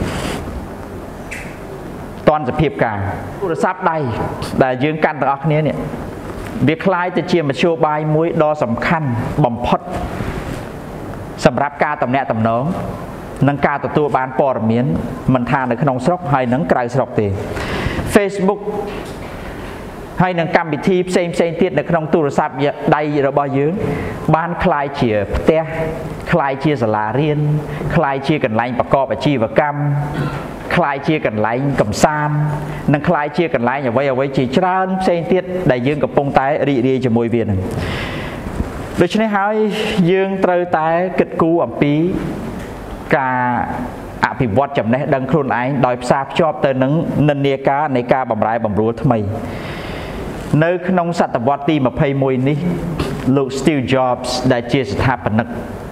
ตอนจะเพียบการโทรศัพท์ใดแต่ยืนกันต่างอ๋อนี้เนี่ยเบียคล้ายจะเชียร์มาโชว์ใบมวยดอสำคัญบ่มพดสำหรับการตำแหน่งตำแหน่งนังการตัวบานปอร์เมียนมันทานในขนมสล็อกให้นังไกลสล็อกเตะ Facebook ให้นังกรรมวิธีเซมเซนเตียในขนมโทรศัพท์ใดระบายยืนบ้านคลายเชียร์เตะคลายเชียร์สลาเรียนคลายเชียร์กันไล่ประกอบอาชีพกรรมคลายเชียร์กันไล่กับซามนังคลายเชียร์กันไล่อย่าไว้เอาไว้จีจราเซนเตียได้ยืนกับปงตายรีเรียจะมวยเวียนโดยเฉพาะให้ยืนเตยตายเกิดกูอัมปีกาอภิวัตจำเนี่ยดังครูนไอ้โดยทราบชอบเตยนังนันเนียกาในการบำรายบำรุทำไมในขนมสัตว์วัตตีมาเพย์มวยนี้ลูกสตีลจ็อบส์ได้เจสถาปนิก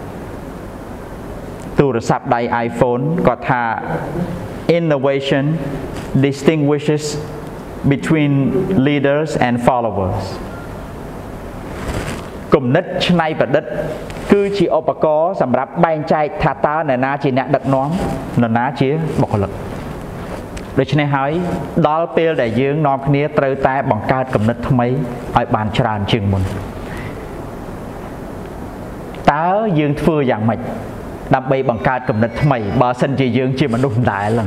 โทรศัพท์ไดไอโฟนก็ท่า innovation distinguishes between leaders and followers กลุ่มนัดชนัยประดิษฐ์คือชีอุปกรณ์สำหรับแบ่งใจทาตาในนาจีเนดักน้องในนาจีบอกหลักโดยเฉพาะให้ดอลเปลได้ยืงนอมนี้เตยแต่บังการกำนัดทำไมไอ้บานชราญเชียงมุนตายืงเฟื่ออย่างไม่ดับใบบังการกำนัดทำไมบาสันจียืงจีมันนุ่มได้หลัง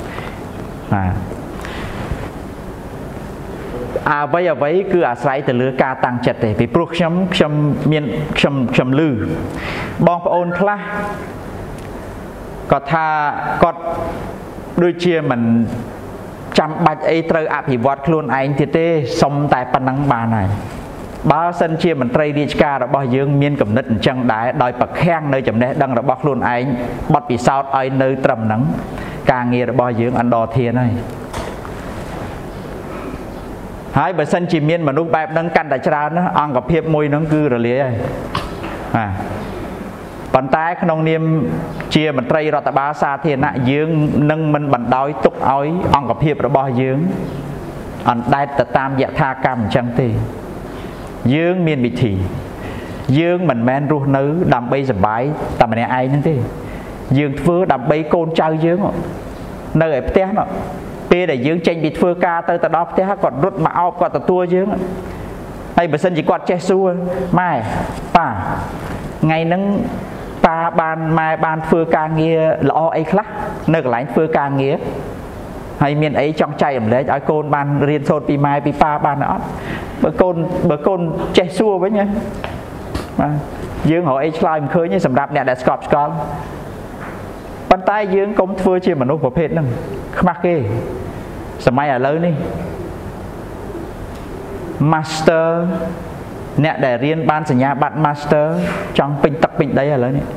อาไว้เอาไว้คืออาศัยแต่เลือกการตั้งจัดแต่ไปปลุกช้ำช้ำเมียนช้ำช้ำลือบองประโอนคลาก็ท่าก็โดยเชี่ยมันจำบัดไอเตอร์อภิวัตคลุนไอที่เต้สมแต่ปนังบาไหนบ้าสันเชี่ยมันไตรดิจการระบายยืงเมียนกับนึกจังได้โดยปักแข้งในจำเนดังระบายคลุนไอบัดปีซาวไอในตรำหนังการเงียระบายยืงอันดอเทียนไอหายไปสันจีเมียนมนุษย์แบบนั้นกันแต่ชรานะอังกับเพียบมวยนั่งคือระเลียปันตายขนมเนียมเชียมันไตรรัตบาซาเทียนะยืงนั่งมันบันดอยตุกอ้อยอังกับเพียบระบายยืงอันได้แต่ตามยะธากรรมจังตียืงเมียนบิธี dương mình men ruột nữ đầm bay sầm bái tầm này ai nữa thế dương vừa đầm bay côn trâu dương nơi ở té nó pe để dương tranh bị vừa ca tới tận đó té còn rút mà ao còn tận tua dương hay bữa sinh chỉ quạt che xua mai pa ngày nắng pa ban mai ban vừa ca nghe lọ ấy khác nơi lại vừa ca nghĩa hay miền ấy trong chay ẩm lấy ai côn ban riêng sốt pi mai pi pa ban đó bữa côn bữa côn che xua với nhá dương họ ấy slime khơi như sầm đạp nè đã scop scop bàn tay dương công thưa chia mà nó của phết nè mắc kê sầm mai ở lớn đi master nè để riêng banสัญญา bạn master trong pin tập pin đấy ở lớn này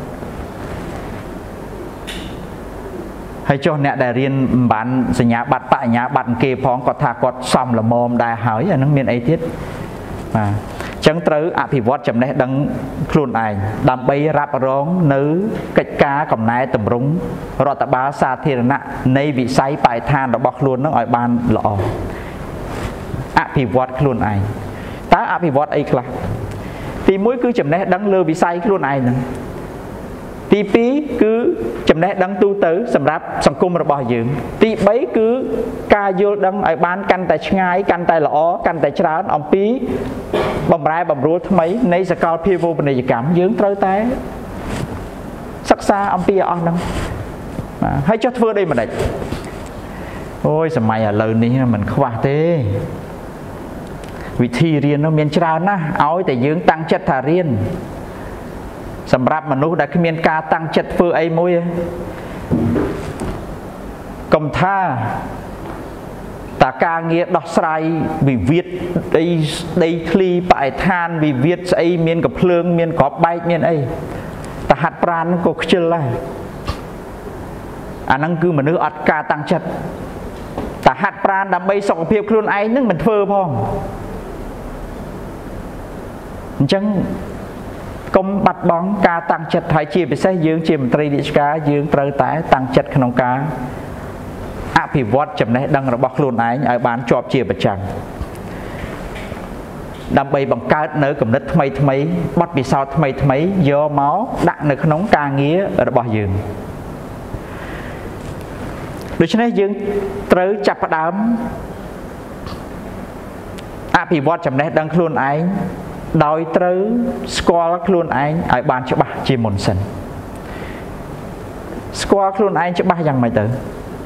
hay cho nè để riêng bạn สัญญา bạn tại nhà bạn kê phong có thà có xong là mồm đài hỏi ở nước miền ấy thiết mà chẳng tới ạ thì vót chấm này đăng khuôn ảnh đam bay rap rong nữ cách cá cầm nai tầm rúng rồi ta bá xa thiên nạ nay vị say bài than đã bọc luôn nó ở ban lọ ạ thì vót khuôn ảnh tá ạ thì vót ấy là thì mỗi cứ chấm này đăng lơ vị say khuôn ảnh tí pí cứ chấm này đăng tu tử sầm rap sòng cung rồi bỏ dưỡng tí bấy cứ ca vô đăng ở ban canh tại ngay canh tại lọ canh tại trán ông pí bầm rai bầm rúa mấy nay sẽ coi phi vô bên này cảm dưỡng trôi té sắc xa ông pí on đăng hay cho thưa đây mà đấy ôi sao mày ở lời này mình khoa thế vị thi riêng nó miền trán á áo tại dưỡng tăng chất thà riêng sầm rap mà nó đã cái miền ca tăng chất phơi ấy môi cầm tha ta ca nghĩa đọc sai vì viết đây đây kli bài than vì viết ấy miền cặp lương miền có bay miền ấy ta hạt pran có chưa lại anh năng cứ mà nước ắt ca tăng chất ta hạt pran đam bay sọc phiêu luôn ấy nước mình phơi phong chẳng công bắt bóng ca tăng chất hay chia về xây dương chia một tri địa cá dương trời tái tăng chất không cá áp thì vót chấm này đăng là bọc luôn ấy ở bán chọp chia bật chẳng đâm bay bằng cá nở cầm đất thay thay bắt bị sao thay thay do máu đặng được nóng ca nghĩa ở bỏ giường được cho nên dương trời chập đám áp thì vót chấm này đăng luôn ấy đòi tới squall luôn anh ở bàn cho bà chỉ một sân squall luôn anh cho bà rằng mày tới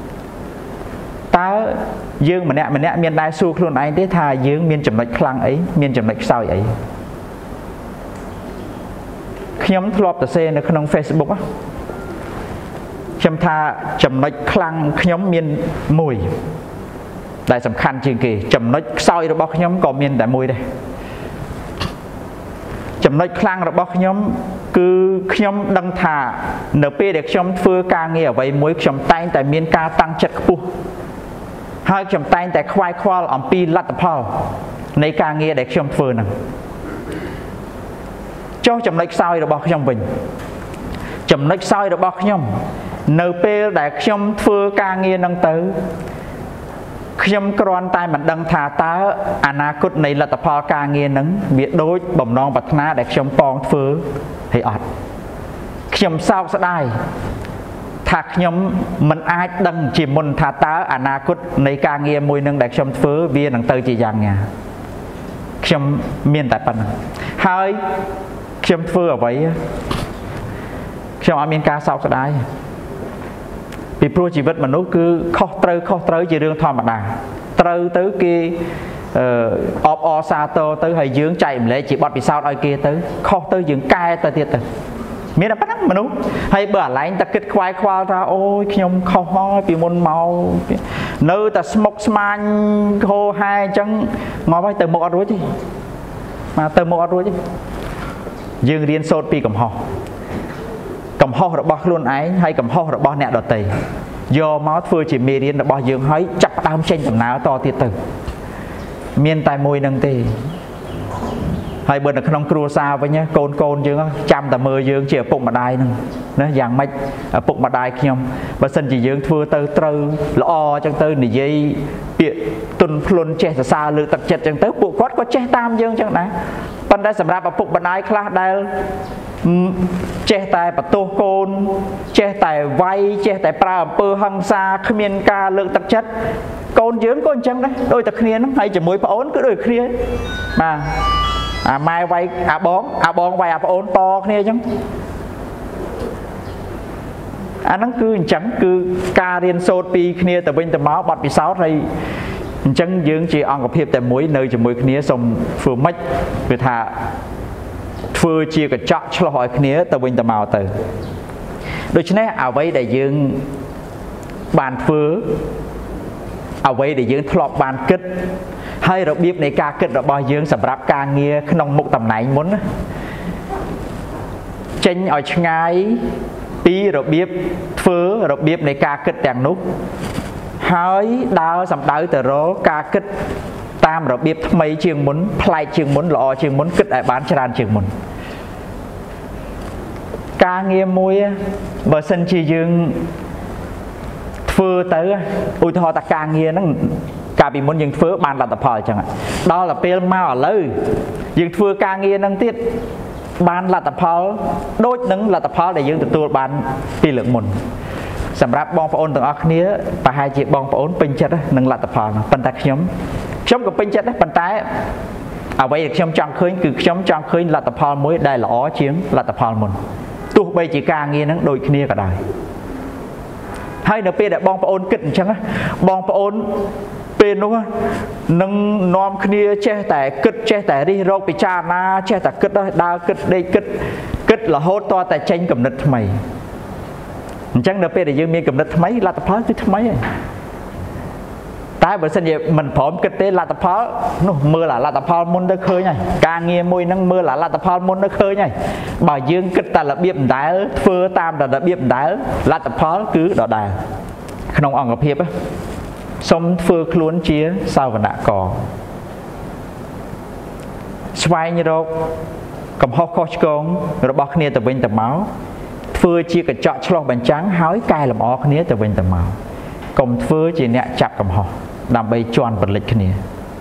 ta dương mà nè mà nè miền đại su luôn anh thế thà dương miền chấm lệch khăng ấy miền chấm lệch sao ấy nhóm thọp từ xe nó không Facebook á chấm tha chấm lệch khăng nhóm miền mùi đại sầm khăn chương kỳ chấm lệch sao rồi bóc nhóm còn miền đại mùi đây chấm nói khang rồi bóc nhóm cứ nhóm đăng thả nở pe để nhóm phơi ca nghe ở vậy mỗi nhóm tay tại miền ca tăng chất pu hai nhóm tay tại khoai khoa ông pi lát phaoในca nghe để nhóm phơi nè cho chấm nói sao rồi bóc nhóm mình chấm nói sao rồi bóc nhóm nở pe để nhóm phơi ca nghe năng tớiខ្ញុំគ្រាន់តែមិនដឹងថាតើអនាគតនៃលទ្ធផលការងារនឹងវាដូចបំណងប្រាថ្នាដែលខ្ញុំពងធ្វើhayអត់ខ្ញុំសោកស្ដាយថាខ្ញុំមិនអាចដឹងជាមុនថាតើអនាគតនៃការងារមួយនឹងដែលខ្ញុំធ្វើវានឹងទៅជាយ៉ាងណាខ្ញុំមានតែប៉ុណ្ណឹងហើយខ្ញុំធ្វើអ្វីខ្ញុំអត់មានការសោកស្ដាយពីព្រោះជីវិតមនុស្សគឺខុសត្រូវខុសត្រូវជារឿងធម្មតាត្រូវទៅគេអបអសាទរទៅហើយយើងចែកម្លែកជាបទពិសោធន៍ឲ្យគេទៅខុសទៅយើងកែទៅទៀតទៅមានតែប៉ុណ្ណឹងមនុស្សហើយបើអាឡែងតែគិតខ្វាយខ្វល់ថាអូយខ្ញុំខុសហើយពីមុនមកនៅតែស្មុកស្មាញហោហែអញ្ចឹងមកហើយទៅមុខអត់រួចទេមកទៅមុខអត់រួចទេយើងរៀនសូត្រពីកំហុសកំហុសរបស់ខ្លួនឯងហើយកំហុសរបស់អ្នកដទៃយកមកធ្វើជាមេរៀនរបស់យើងហើយចាប់ផ្ដើមចេញដំណើរតទៀតទៅមានតែមួយនឹងទេហើយបើនៅក្នុងគ្រួសារវិញកូនកូនយើងចាំតែមើលយើងជាឪពុកម្ដាយហ្នឹងណាយ៉ាងម៉េចឪពុកម្ដាយខ្ញុំបើសិនជាយើងធ្វើទៅត្រូវល្អអញ្ចឹងទៅនិយាយពាក្យទុនភ្លុនចេះសរសើរលើកទឹកចិត្តអញ្ចឹងទៅពួកគាត់ក៏ចេះតាមយើងអញ្ចឹងដែរប៉ុន្តែសម្រាប់ឪពុកម្ដាយខ្លះដែលចេះតែបន្ទោសកូនចេះតែវាយចេះតែប្រើអំពើហិង្សាគ្មានការលើកទឹកចិត្តកូនយើងក៏អញ្ចឹងដែរដូចតែគ្នាហ្នឹងហើយជាមួយប្អូនគឺដូចគ្នាបាទអាម៉ែវាយអាបងអាបងវាយអាប្អូនតគ្នាអញ្ចឹងអាហ្នឹងគឺអញ្ចឹងគឺការរៀនសូត្រពីគ្នាទៅវិញទៅមកបទពិសោធន៍ហើយអញ្ចឹងយើងជាអង្គភាពតែមួយនៅជាមួយគ្នាសូមធ្វើម៉េចគឺថាធ្វើជាកញ្ចក់ឆ្លោះឲ្យគ្នាទៅវិញទៅមកទៅដូច្នេះអ្វីដែលយើងបានធ្វើអ្វីដែលយើងធ្លាប់បានគិតហើយរបៀបនៃការគិតរបស់យើងសម្រាប់ការងារក្នុងមុខតំណែងមុនចេញឲ្យឆ្ងាយពីរបៀបធ្វើរបៀបនៃការគិតទាំងនោះហើយដើរសម្ដៅទៅរកការគិតតាមរបៀបថ្មីជាងមុនប្លែកជាងមុនល្អជាងមុនគិតឲ្យបានច្រើនជាងមុនការងារមួយបើសិនជាយើងធ្វើទៅឧទាហរណ៍ថាការងារហ្នឹងកាលពីមុនយើងធ្វើបានលទ្ធផលអញ្ចឹងដល់ទៅពេលមកឥឡូវយើងធ្វើការងារហ្នឹងទៀតបានលទ្ធផលដូចនឹងលទ្ធផលដែលយើងទទួលបានពីលើកមុនសម្រាប់បងប្អូនទាំងអស់គ្នាប្រហែលជាបងប្អូនពេញចិត្តនឹងលទ្ធផលហ្នឹងប៉ុន្តែខ្ញុំខ្ញុំក៏ពេញចិត្តដែរប៉ុន្តែអ្វីដែលខ្ញុំចង់ឃើញគឺខ្ញុំចង់ឃើញលទ្ធផលមួយដែលល្អជាងលទ្ធផលមុនទោះបីជាការងារហ្នឹងដូចគ្នាក៏ដោយហើយនៅពេលដែលបងប្អូនគិតអញ្ចឹងបងប្អូនពេលនោះនឹងនាំគ្នាចេះតែគិតចេះតែរិះរោចពិចារណាចេះតែគិតដើរគិតដេកគិតគិតរហូតតតែចេញគំនិតថ្មីអញ្ចឹងនៅពេលដែលយើងមានគំនិតថ្មីលទ្ធផលគឺថ្មីហើយតែបើសិនជាមិនព្រមគិតទេលទ្ធផលនោះមើលអាលទ្ធផលមុនទៅឃើញហើយការងារមួយហ្នឹងមើលអាលទ្ធផលមុនទៅឃើញហើយបើយើងគិតតែរបៀបដដែលធ្វើតាមតែរបៀបដដែលលទ្ធផលគឺដដែលក្នុងអង្គភាពសូមធ្វើខ្លួនជាសាវនករស្វែងរកកំហុសខុសឆ្គងរបស់គ្នាទៅវិញទៅមកធ្វើជាកញ្ចក់ឆ្លុះបញ្ចាំងហើយកែលម្អគ្នាទៅវិញទៅមកកុំធ្វើជាអ្នកចាប់កំហុសដើម្បីជន់ប្រលិចគ្នា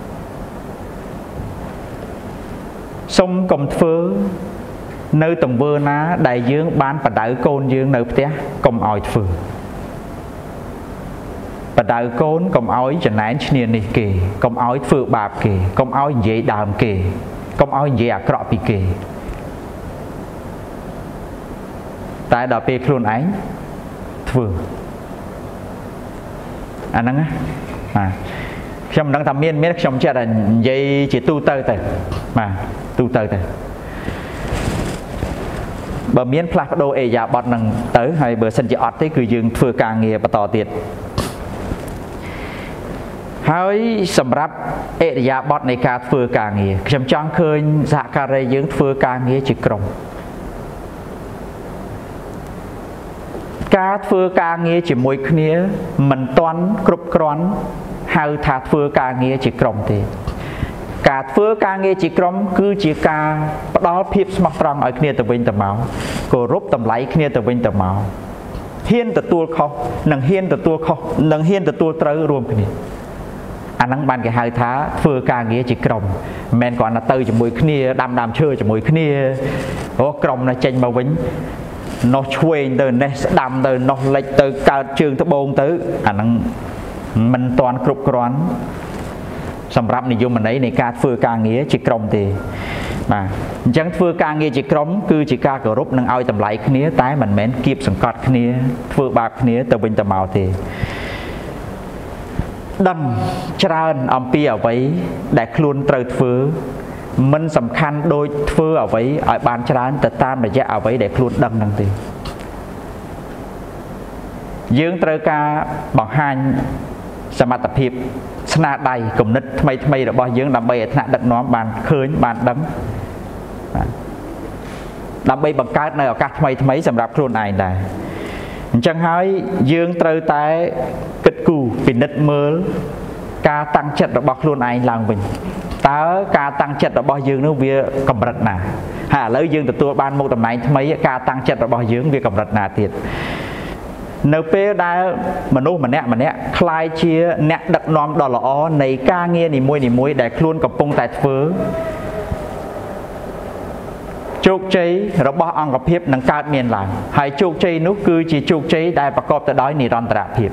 សូមកុំធ្វើនៅទង្វើណាដែលយើងបានបដៅកូនយើងនៅផ្ទះកុំឲ្យធ្វើបដៅកូនកុំឲ្យចំណែនឈ្នានេះគេកុំឲ្យធ្វើបាបគេកុំឲ្យនិយាយដើមគេកុំឲ្យនិយាយអាក្រក់ពីគេតែដល់ពេលខ្លួនឯងធ្វើអាហ្នឹងណាបាទខ្ញុំមិនដឹងថាមានមានខ្ញុំចិត្តតែនិយាយជាទូទៅទៅបាទទូទៅទៅបើមានផ្លាស់ប្ដូរអេយ៉ាបត់ហ្នឹងទៅហើយបើសិនជាអត់ទេគឺយើងធ្វើការងារបន្តទៀតហើយសម្រាប់អេរិយាបថនៃការធ្វើការងារខ្ញុំចង់ឃើញសហការីយើងធ្វើការងារជាក្រុមការធ្វើការងារជាមួយគ្នាមិនទាន់គ្រប់គ្រាន់ហៅថាធ្វើការងារជាក្រុមទេការធ្វើការងារជាក្រុមគឺជាការផ្ដល់ភាពស្មោះត្រង់ឲ្យគ្នាទៅវិញទៅមកគោរពតម្លៃគ្នាទៅវិញទៅមកហ៊ានទទួលខុសនិងហ៊ានទទួលខុសនិងហ៊ានទទួលត្រូវរួមគ្នាអាហ្នឹងបានគេហៅថាធ្វើការងារជាក្រុមមិនមែនគ្រាន់តែទៅជាមួយគ្នាដាំដើមឈើជាមួយគ្នាអូក្រុមណាចេញមកវិញនោះឆ្វេងទៅនេះស្ដាំទៅនោះលិចទៅកើតជើងត្បូងទៅអាហ្នឹងមិនទាន់គ្រប់គ្រាន់សម្រាប់និយមន័យនៃការធ្វើការងារជាក្រុមទេបាទអញ្ចឹងធ្វើការងារជាក្រុមគឺជាការគោរពនិងឲ្យតម្លៃគ្នាតែមិនមែនគៀបសង្កត់គ្នាធ្វើបាបគ្នាទៅវិញទៅមកទេដឹងច្រើនអំពីអ្វីដែលខ្លួនត្រូវធ្វើមិនសំខាន់ដូចធ្វើអ្វីឲ្យបានច្រើនទៅតាមរយៈអ្វីដែលខ្លួនដឹងហ្នឹងទេយើងត្រូវការបង្ហាញសមត្ថភាពស្នាដៃគំនិតថ្មីថ្មីរបស់យើងដើម្បីឲ្យថ្នាក់ដឹកនាំបានឃើញបានដឹងដើម្បីបង្កើតនៅឱកាសថ្មីថ្មីសម្រាប់ខ្លួនឯងដែរអញ្ចឹងហើយយើងត្រូវតែគិតគូរពិនិត្យមើលការតាំងចិត្តរបស់ខ្លួនឯងឡើងវិញតើការតាំងចិត្តរបស់យើងនោះវាកម្រិតណាហើយឥឡូវយើងទទួលបានមុខតំណែងថ្មីការតាំងចិត្តរបស់យើងវាកម្រិតណាទៀតនៅពេលដែលមនុស្សម្នាក់ម្នាក់คล้ายជាអ្នកដឹកនាំដ៏ល្អនៃការងារនីមួយនីមួយដែលខ្លួនកំពុងតែធ្វើជោគជ័យរបស់អង្គភាពនឹងកើតមានឡើងហើយជោគជ័យនោះគឺជាជោគជ័យដែលប្រកបទៅដោយនិរន្តរភាព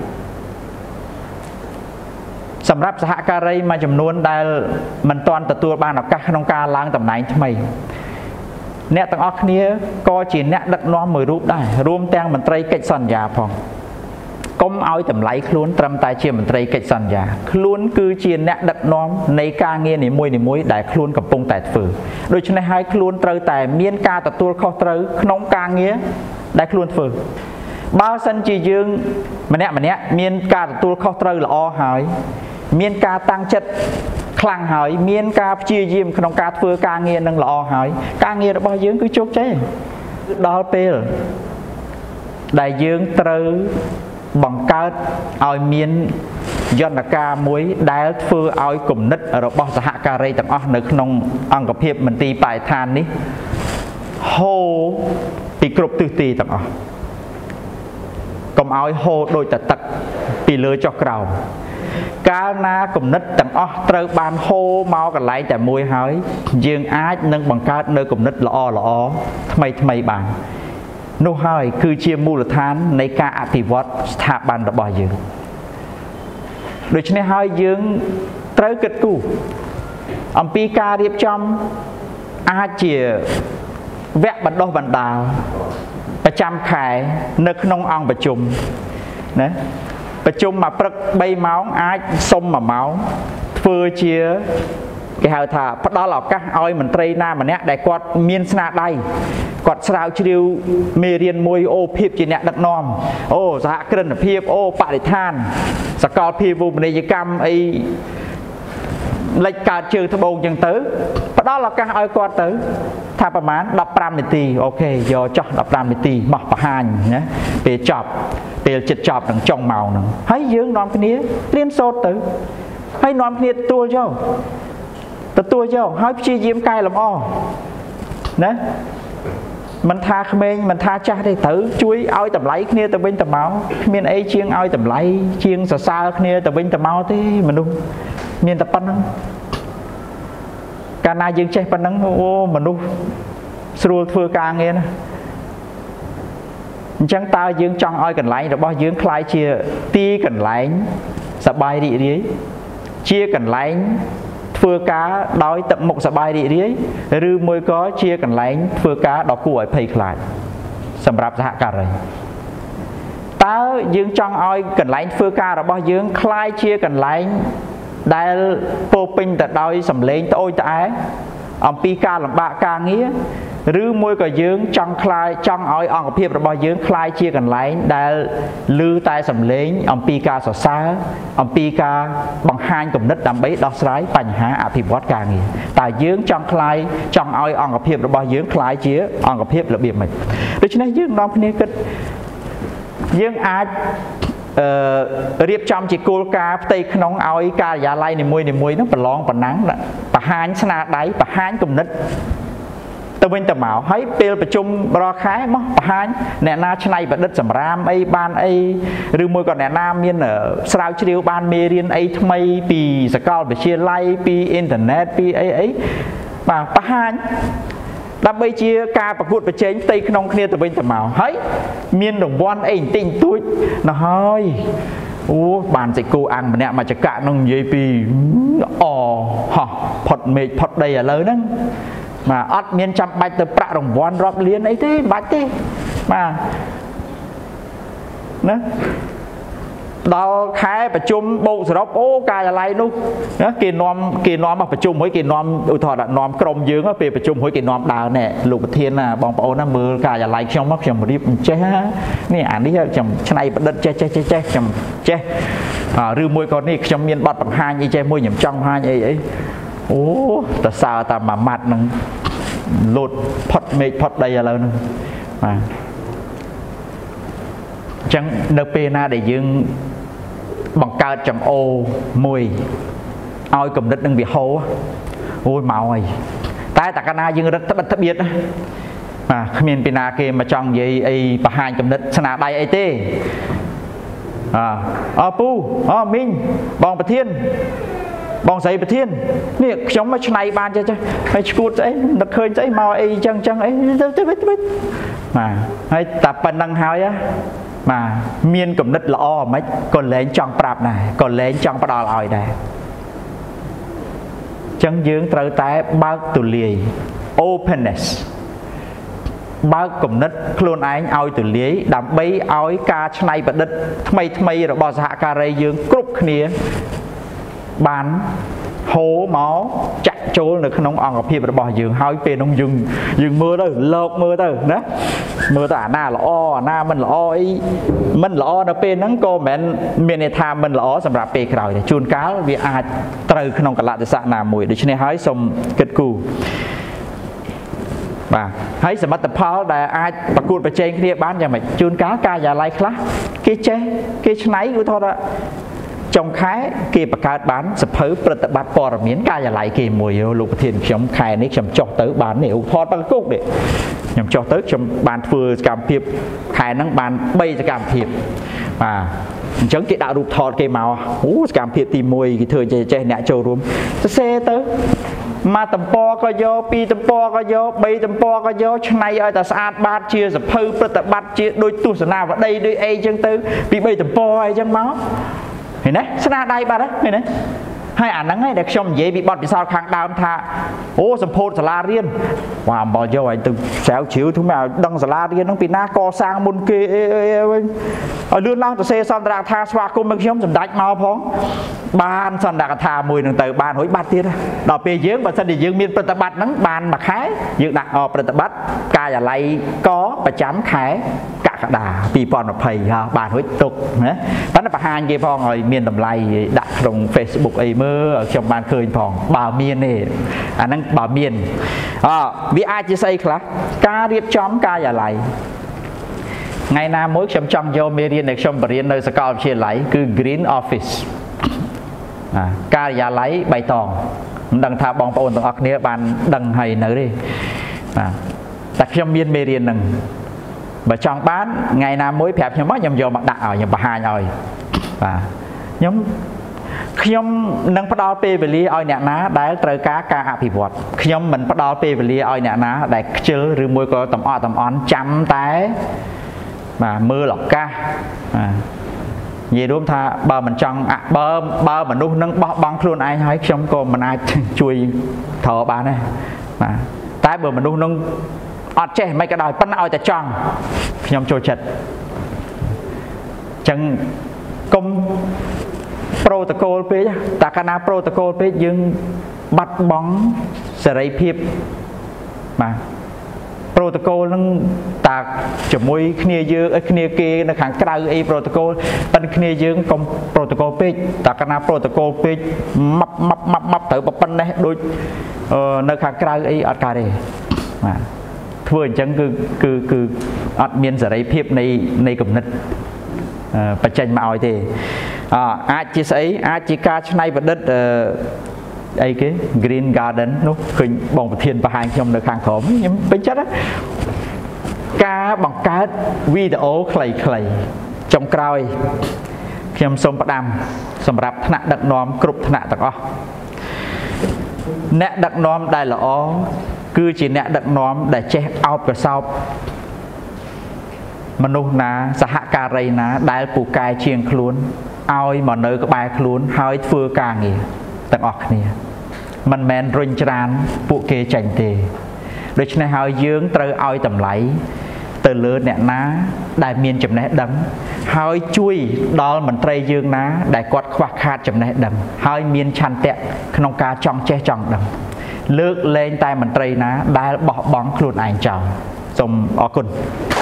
សម្រាប់សហការីមួយចំនួនដែលមិនទាន់ទទួលបានឱកាសក្នុងការឡើងតំណែងថ្មីអ្នកទាំងអស់គ្នាក៏ជាអ្នកដឹកនាំមួយរូបដែររួមទាំងមន្ត្រីកិច្ចសន្យាផងកុំឲ្យតម្លៃខ្លួនត្រឹមតែជាមន្ត្រីកិច្ចសន្យាខ្លួនគឺជាអ្នកដឹកនាំនៃការងារនីមួយៗដែលខ្លួនកំពុងតែធ្វើដូច្នេះហើយខ្លួនត្រូវតែមានការទទួលខុសត្រូវក្នុងការងារដែលខ្លួនធ្វើបើសិនជាយើងម្នាក់ម្នាក់មានការទទួលខុសត្រូវល្អហើយមានការតាំងចិត្តខ្លាំងហើយមានការព្យាយាមក្នុងការធ្វើការងារនឹងល្អហើយការងាររបស់យើងគឺជោគជ័យដល់ពេលដែលយើងត្រូវបង្កើតឲ្យមានយន្តការមួយដែលធ្វើឲ្យគំនិតរបស់សហការីទាំងអស់នៅក្នុងអង្គភាពមន្ទីរបរិស្ថាននេះហូរពីគ្រប់ទិសទីទាំងអស់កុំឲ្យហូរដូចតែទឹកពីលើចុះក្រោមកាលណាគំនិតទាំងអស់ត្រូវបានហូរមកកន្លែងតែមួយហើយយើងអាចនឹងបង្កើតនៅគំនិតល្អល្អថ្មីថ្មីបាននោះហើយគឺជាមូលដ្ឋាននៃការអភិវឌ្ឍស្ថាប័នរបស់យើងដូច្នេះហើយយើងត្រូវគិតគូរអំពីការរៀបចំអាចជាវគ្គបណ្ដុះបណ្ដាលប្រចាំខែនៅក្នុងអង្គប្រជុំណាប្រជុំមកព្រឹកបីម៉ោងអាចសុំមួយម៉ោងធ្វើជាគេហៅថាផ្ដល់ឱកាសឲ្យមន្ត្រីណាម្នាក់ដែលគាត់មានស្នាដៃគាត់ស្រាវជ្រាវមេរៀនមួយអូភាពជាអ្នកដឹកនាំអូសហគ្រិនភាពអូបរិស្ថានសកលភាវូបនីយកម្មអីលេចកើតជើងត្បូងចឹងទៅផ្ដល់ឱកាសឲ្យគាត់ទៅថាប្រហែលដប់ប្រាំនាទីអូខេយកចោះដប់ប្រាំនាទីមកបង្ហាញណាពេលចប់ពេលចិត្តចប់នឹងចុងម៉ោងហ្នឹងហើយយើងនាំគ្នារៀនសូត្រទៅហើយនាំគ្នាទទួលយកទទួលយកហើយព្យាយាមកែលម្អណាមិនថាក្មេងមិនថាចាស់ទេត្រូវជួយឲ្យតម្លៃគ្នាទៅវិញទៅមកគ្មានអីជាងឲ្យតម្លៃជាងសរសើរគ្នាទៅវិញទៅមកទេមនុស្សមានតែប៉ុណ្្នឹងកាលណាយើងចេះប៉ុណ្្នឹងអូមនុស្សស្រួលធ្វើការងារណាអញ្ចឹងតើយើងចង់ឲ្យកន្លែងរបស់យើងคล้ายជាទីកន្លែងសប្បាយរីករាយជាកន្លែងធ្វើការដោយទឹកមុខសប្បាយរីករាយឬមួយក៏ជាកន្លែងធ្វើការដ៏គួរឲ្យភ័យខ្លាចសម្រាប់សហការីតើយើងចង់ឲ្យកន្លែងធ្វើការរបស់យើងคล้ายជាកន្លែងដែលពោពេញទៅដោយសម្លេងត្អូញត្អែអំពីការលំបាកការងារឬមួយក៏យើងចង់คล้ายចង់ឲ្យអង្គភាពរបស់យើងคล้ายជាកន្លែងដែលឮតែសម្លេងអំពីការសរសើរអំពីការបង្ហាញគំនិតដើម្បីដោះស្រាយបញ្ហាអភិវឌ្ឍការងារតើយើងចង់คล้ายចង់ឲ្យអង្គភាពរបស់យើងคล้ายជាអង្គភាពរបៀបម៉េចដូច្នេះយើងនាំគ្នាគិតយើងអាចអឺរៀបចំជាគោលការណ៍ផ្ទៃក្នុងឲ្យការិយាល័យនីមួយៗហ្នឹងប្រឡងប៉ុណ្ណឹងបង្ហាញស្នាដៃបង្ហាញគំនិតទៅវិញទៅមកហើយពេលប្រជុំរាល់ខែមកបង្ហាញអ្នកណាច្នៃប្រឌិតសម្រាមអីបានអីឬមួយក៏អ្នកណាមានស្រាវជ្រាវបានមេរៀនអីថ្មីពីសាកលវិទ្យាល័យពីអ៊ីនធឺណិតពីអីអីបាទបង្ហាញដើម្បីជាការប្រកួតប្រជែងផ្ទៃក្នុងគ្នាទៅវិញទៅមកហើយមានរង្វាន់អីបន្តិចបន្តួចណាស់ហើយអូបានសេចគូអង្គម្នាក់មកចកៈនឹងនិយាយពីអហោះផុតមេឃផុតដីឥឡូវហ្នឹងបាទអត់មានចាំបាច់ទៅប្រាក់រង្វាន់រាប់លានអីទេបាច់ទេបាទណាដល់ខែប្រជុំបូកសរុបអូការិយាល័យនោះណាគេនាំគេនាំមកប្រជុំហើយគេនាំឧទាហរណ៍នាំក្រុមយើងពេលប្រជុំហើយគេនាំដើរណែលោកប្រធានណាបងប្អូនណាមើលការិយាល័យខ្ញុំមកខ្ញុំរៀបអញ្ចេះនេះអានេះខ្ញុំច្នៃប្រឌិតចេះចេះចេះចេះខ្ញុំចេះឬមួយក៏នេះខ្ញុំមានបទបង្ហាញអីចេះមួយខ្ញុំចង់បង្ហាញអីអីអូតសើតែមួយម៉ាត់នឹងលោតផុតមេឃផុតដីឥឡូវហ្នឹងបាទអញ្ចឹងនៅពេលណាដែលយើងបង្កើតចង្អូមួយឲ្យគំនិតនឹងវាហូរអូយមកហើយតែតែកាលណាយើងរឹតត្បិតត្បៀតបាទគ្មានពីណាគេមកចង់និយាយអីបង្ហាញគំនិតស្នាដៃអីទេអអពូអមីងបងប្រធានបងស្រីប្រធាននេះខ្ញុំមកឆ្នៃបានចេះចេះហើយឈួតស្អីនឹកឃើញស្អីមកអីចឹងចឹងអីទៅទៅទៅបាទហើយតែប៉ុណ្្នឹងហើយបាទមានគំនិតល្អមិនក៏លែងចង់ប្រាប់ដែរក៏លែងចង់ផ្ដល់ឲ្យដែរចឹងយើងត្រូវតែបើកទូលាយ openness បើកគំនិតខ្លួនឯងឲ្យទូលាយដើម្បីឲ្យការច្នៃប្រឌិតថ្មីថ្មីរបស់សហការីយើងគ្រប់គ្នាបានហូរមកចាក់ចូលនៅក្នុងអង្គភាពរបស់យើងហើយពេលនោះយើងយើងមើលទៅលោកមើលទៅណាមើលទៅអាណាល្អអាណាមិនល្អអីមិនល្អដល់ពេលហ្នឹងក៏មិនមានន័យថាមិនល្អសម្រាប់ពេលក្រោយទេជួនកាលវាអាចត្រូវក្នុងកលៈទេសៈណាមួយដូច្នេះហើយសូមគិតគូរបាទហើយសមិទ្ធផលដែលអាចប្រកួតប្រជែងគ្នាបានយ៉ាងម៉េចជួនកាលការិយាល័យខ្លះគេចេះគេច្នៃឧទាហរណ៍ចុងខែគេបង្កើតបានសភៅប្រតិបត្តិព័ត៌មានការិយាល័យគេមួយលោកប្រធានខ្ញុំខែនេះខ្ញុំចុះទៅបាននេះឧទាហរណ៍បង្គោកនេះខ្ញុំចុះទៅខ្ញុំបានធ្វើសកម្មភាពខែហ្នឹងបានបីសកម្មភាពបាទអញ្ចឹងគេដាក់រូបថតគេមកអូសកម្មភាពទីមួយគេធ្វើចេះចេះអ្នកចូលរួមសរសេរទៅមកតំពក៏យកពីរតំពក៏យកបីតំពក៏យកឆ្នៃឲ្យតែស្អាតបាតជាសភៅប្រតិបត្តិជាដូចទស្សនាវដ្តីដូចអីចឹងទៅពីបីតំពអីចឹងមកឃើញទេស្នាដៃបាត់ហ្នឹងឃើញទេហើយអាហ្នឹងឯងដែលខ្ញុំនិយាយពីបទពិសោធន៍ខាងដើមថាអូសម្ពោធសាលារៀនបាទអំបល់យកឲ្យទៅស្រាវជ្រាវធ្វើមកឲ្យដឹងសាលារៀនហ្នឹងពីណាកសាងមុនគេអីអីវិញឲ្យលឿនឡើងទៅសេសន្ទរកថាស្វាគមន៍មកខ្ញុំសម្ដេចមកផងបានសន្ទរកថាមួយនឹងទៅបានរួចបាត់ទៀតដល់ពេលយើងបើសិនជាយើងមានប្រតិបត្តិហ្នឹងបានមួយខែយើងដាក់អប្រតិបត្តិការិយាល័យកប្រចាំខែកក្កដាពីរពាន់ยี่สิบហ่าបានរួចទុកណាប៉ុន្តែបង្ហាញគេផងឲ្យមានតម្លៃដាក់ក្នុង Facebook អីមើលឲ្យខ្ញុំបានឃើញផងបើមានទេអាហ្នឹងបើមានអវាអាចជាស្អីខ្លះការរៀបចំការិយាល័យថ្ងៃណាមួយខ្ញុំចង់យកមេរៀនដែលខ្ញុំបរៀននៅសាកលវិទ្យាល័យគឺ Green Office ការិយាល័យបៃតងមិនដឹងថាបងប្អូនទាំងអស់គ្នាបានដឹងហើយនៅទេតែខ្ញុំមានមេរៀនហ្នឹងបើចង់បានថ្ងៃណាមួយប្រាប់ខ្ញុំមកខ្ញុំយកមកដាក់ឲ្យខ្ញុំបង្ហាញឲ្យបាទខ្ញុំខ្ញុំនឹងផ្ដល់ពេលវេលាឲ្យអ្នកណាដែលត្រូវការការអភិវឌ្ឍខ្ញុំមិនផ្ដល់ពេលវេលាឲ្យអ្នកណាដែលខ្ជិលឬមួយក៏តំអត់តំអន់ចាំតែបាទមើលឱកាសបាទនិយាយរួមថាបើមិនចង់បើបើមនុស្សនឹងបោះបង់ខ្លួនឯងហើយខ្ញុំក៏មិនអាចជួយត្រូវបានដែរបាទតែបើមនុស្សនឹងអត់ចេះមិនក៏ដោយប៉ុន្តែឲ្យតែចង់ខ្ញុំចូលចិត្តអញ្ចឹងកុំប្រូតូកូលពេកតែកាលណាប្រូតូកូលពេកយើងបាត់បង់សេរីភាពបាទប្រូតូកូលនឹងតាជាមួយគ្នាយើងអីគ្នាគេនៅខាងក្រៅអីប្រូតូកូលប៉ុន្តែគ្នាយើងកុំប្រូតូកូលពេកតែកាលណាប្រូតូកូលពេកម៉ាប់ម៉ាប់ម៉ាប់ម៉ាប់ត្រូវប៉ុណ្ណេះដូចនៅខាងក្រៅអីអត់កើតទេបាទធ្វើអញ្ចឹងគឺគឺគឺអត់មានសេរីភាពនៃនៃគំនិតបញ្ចេញមកឲ្យទេអអាចជាស្អីអាចជាការច្នៃប្រឌិតអីគេ Green Garden នោះឃើញបងប្រធានបង្ហាញខ្ញុំនៅខាងក្រោមខ្ញុំពេញចិត្តការបង្កើតវីដេអូខ្លីៗចុងក្រោយខ្ញុំសូមផ្ដាំសម្រាប់ថ្នាក់ដឹកនាំគ្រប់ថ្នាក់ទាំងអស់អ្នកដឹកនាំដែលល្អគឺជាអ្នកដឹកនាំដែលចេះអោបកសោបមនុស្សណាសហការីណាដែលពូកែជាងខ្លួនឲ្យមកនៅក្បែរខ្លួនហើយធ្វើការងារទាំងអស់គ្នាមិនមែនរុញច្រានពួកគេចេញទេដូច្នេះហើយយើងត្រូវឲ្យតម្លៃទៅលើអ្នកណាដែលមានចំណេះដឹងហើយជួយដល់មន្ត្រីយើងណាដែលគាត់ខ្វះខាតចំណេះដឹងហើយមានឆន្ទៈក្នុងការចង់ចេះចង់ដឹងលើកលែងតែមន្ត្រីណាដែលបោះបង់ខ្លួនឯងចោលសូមអរគុណ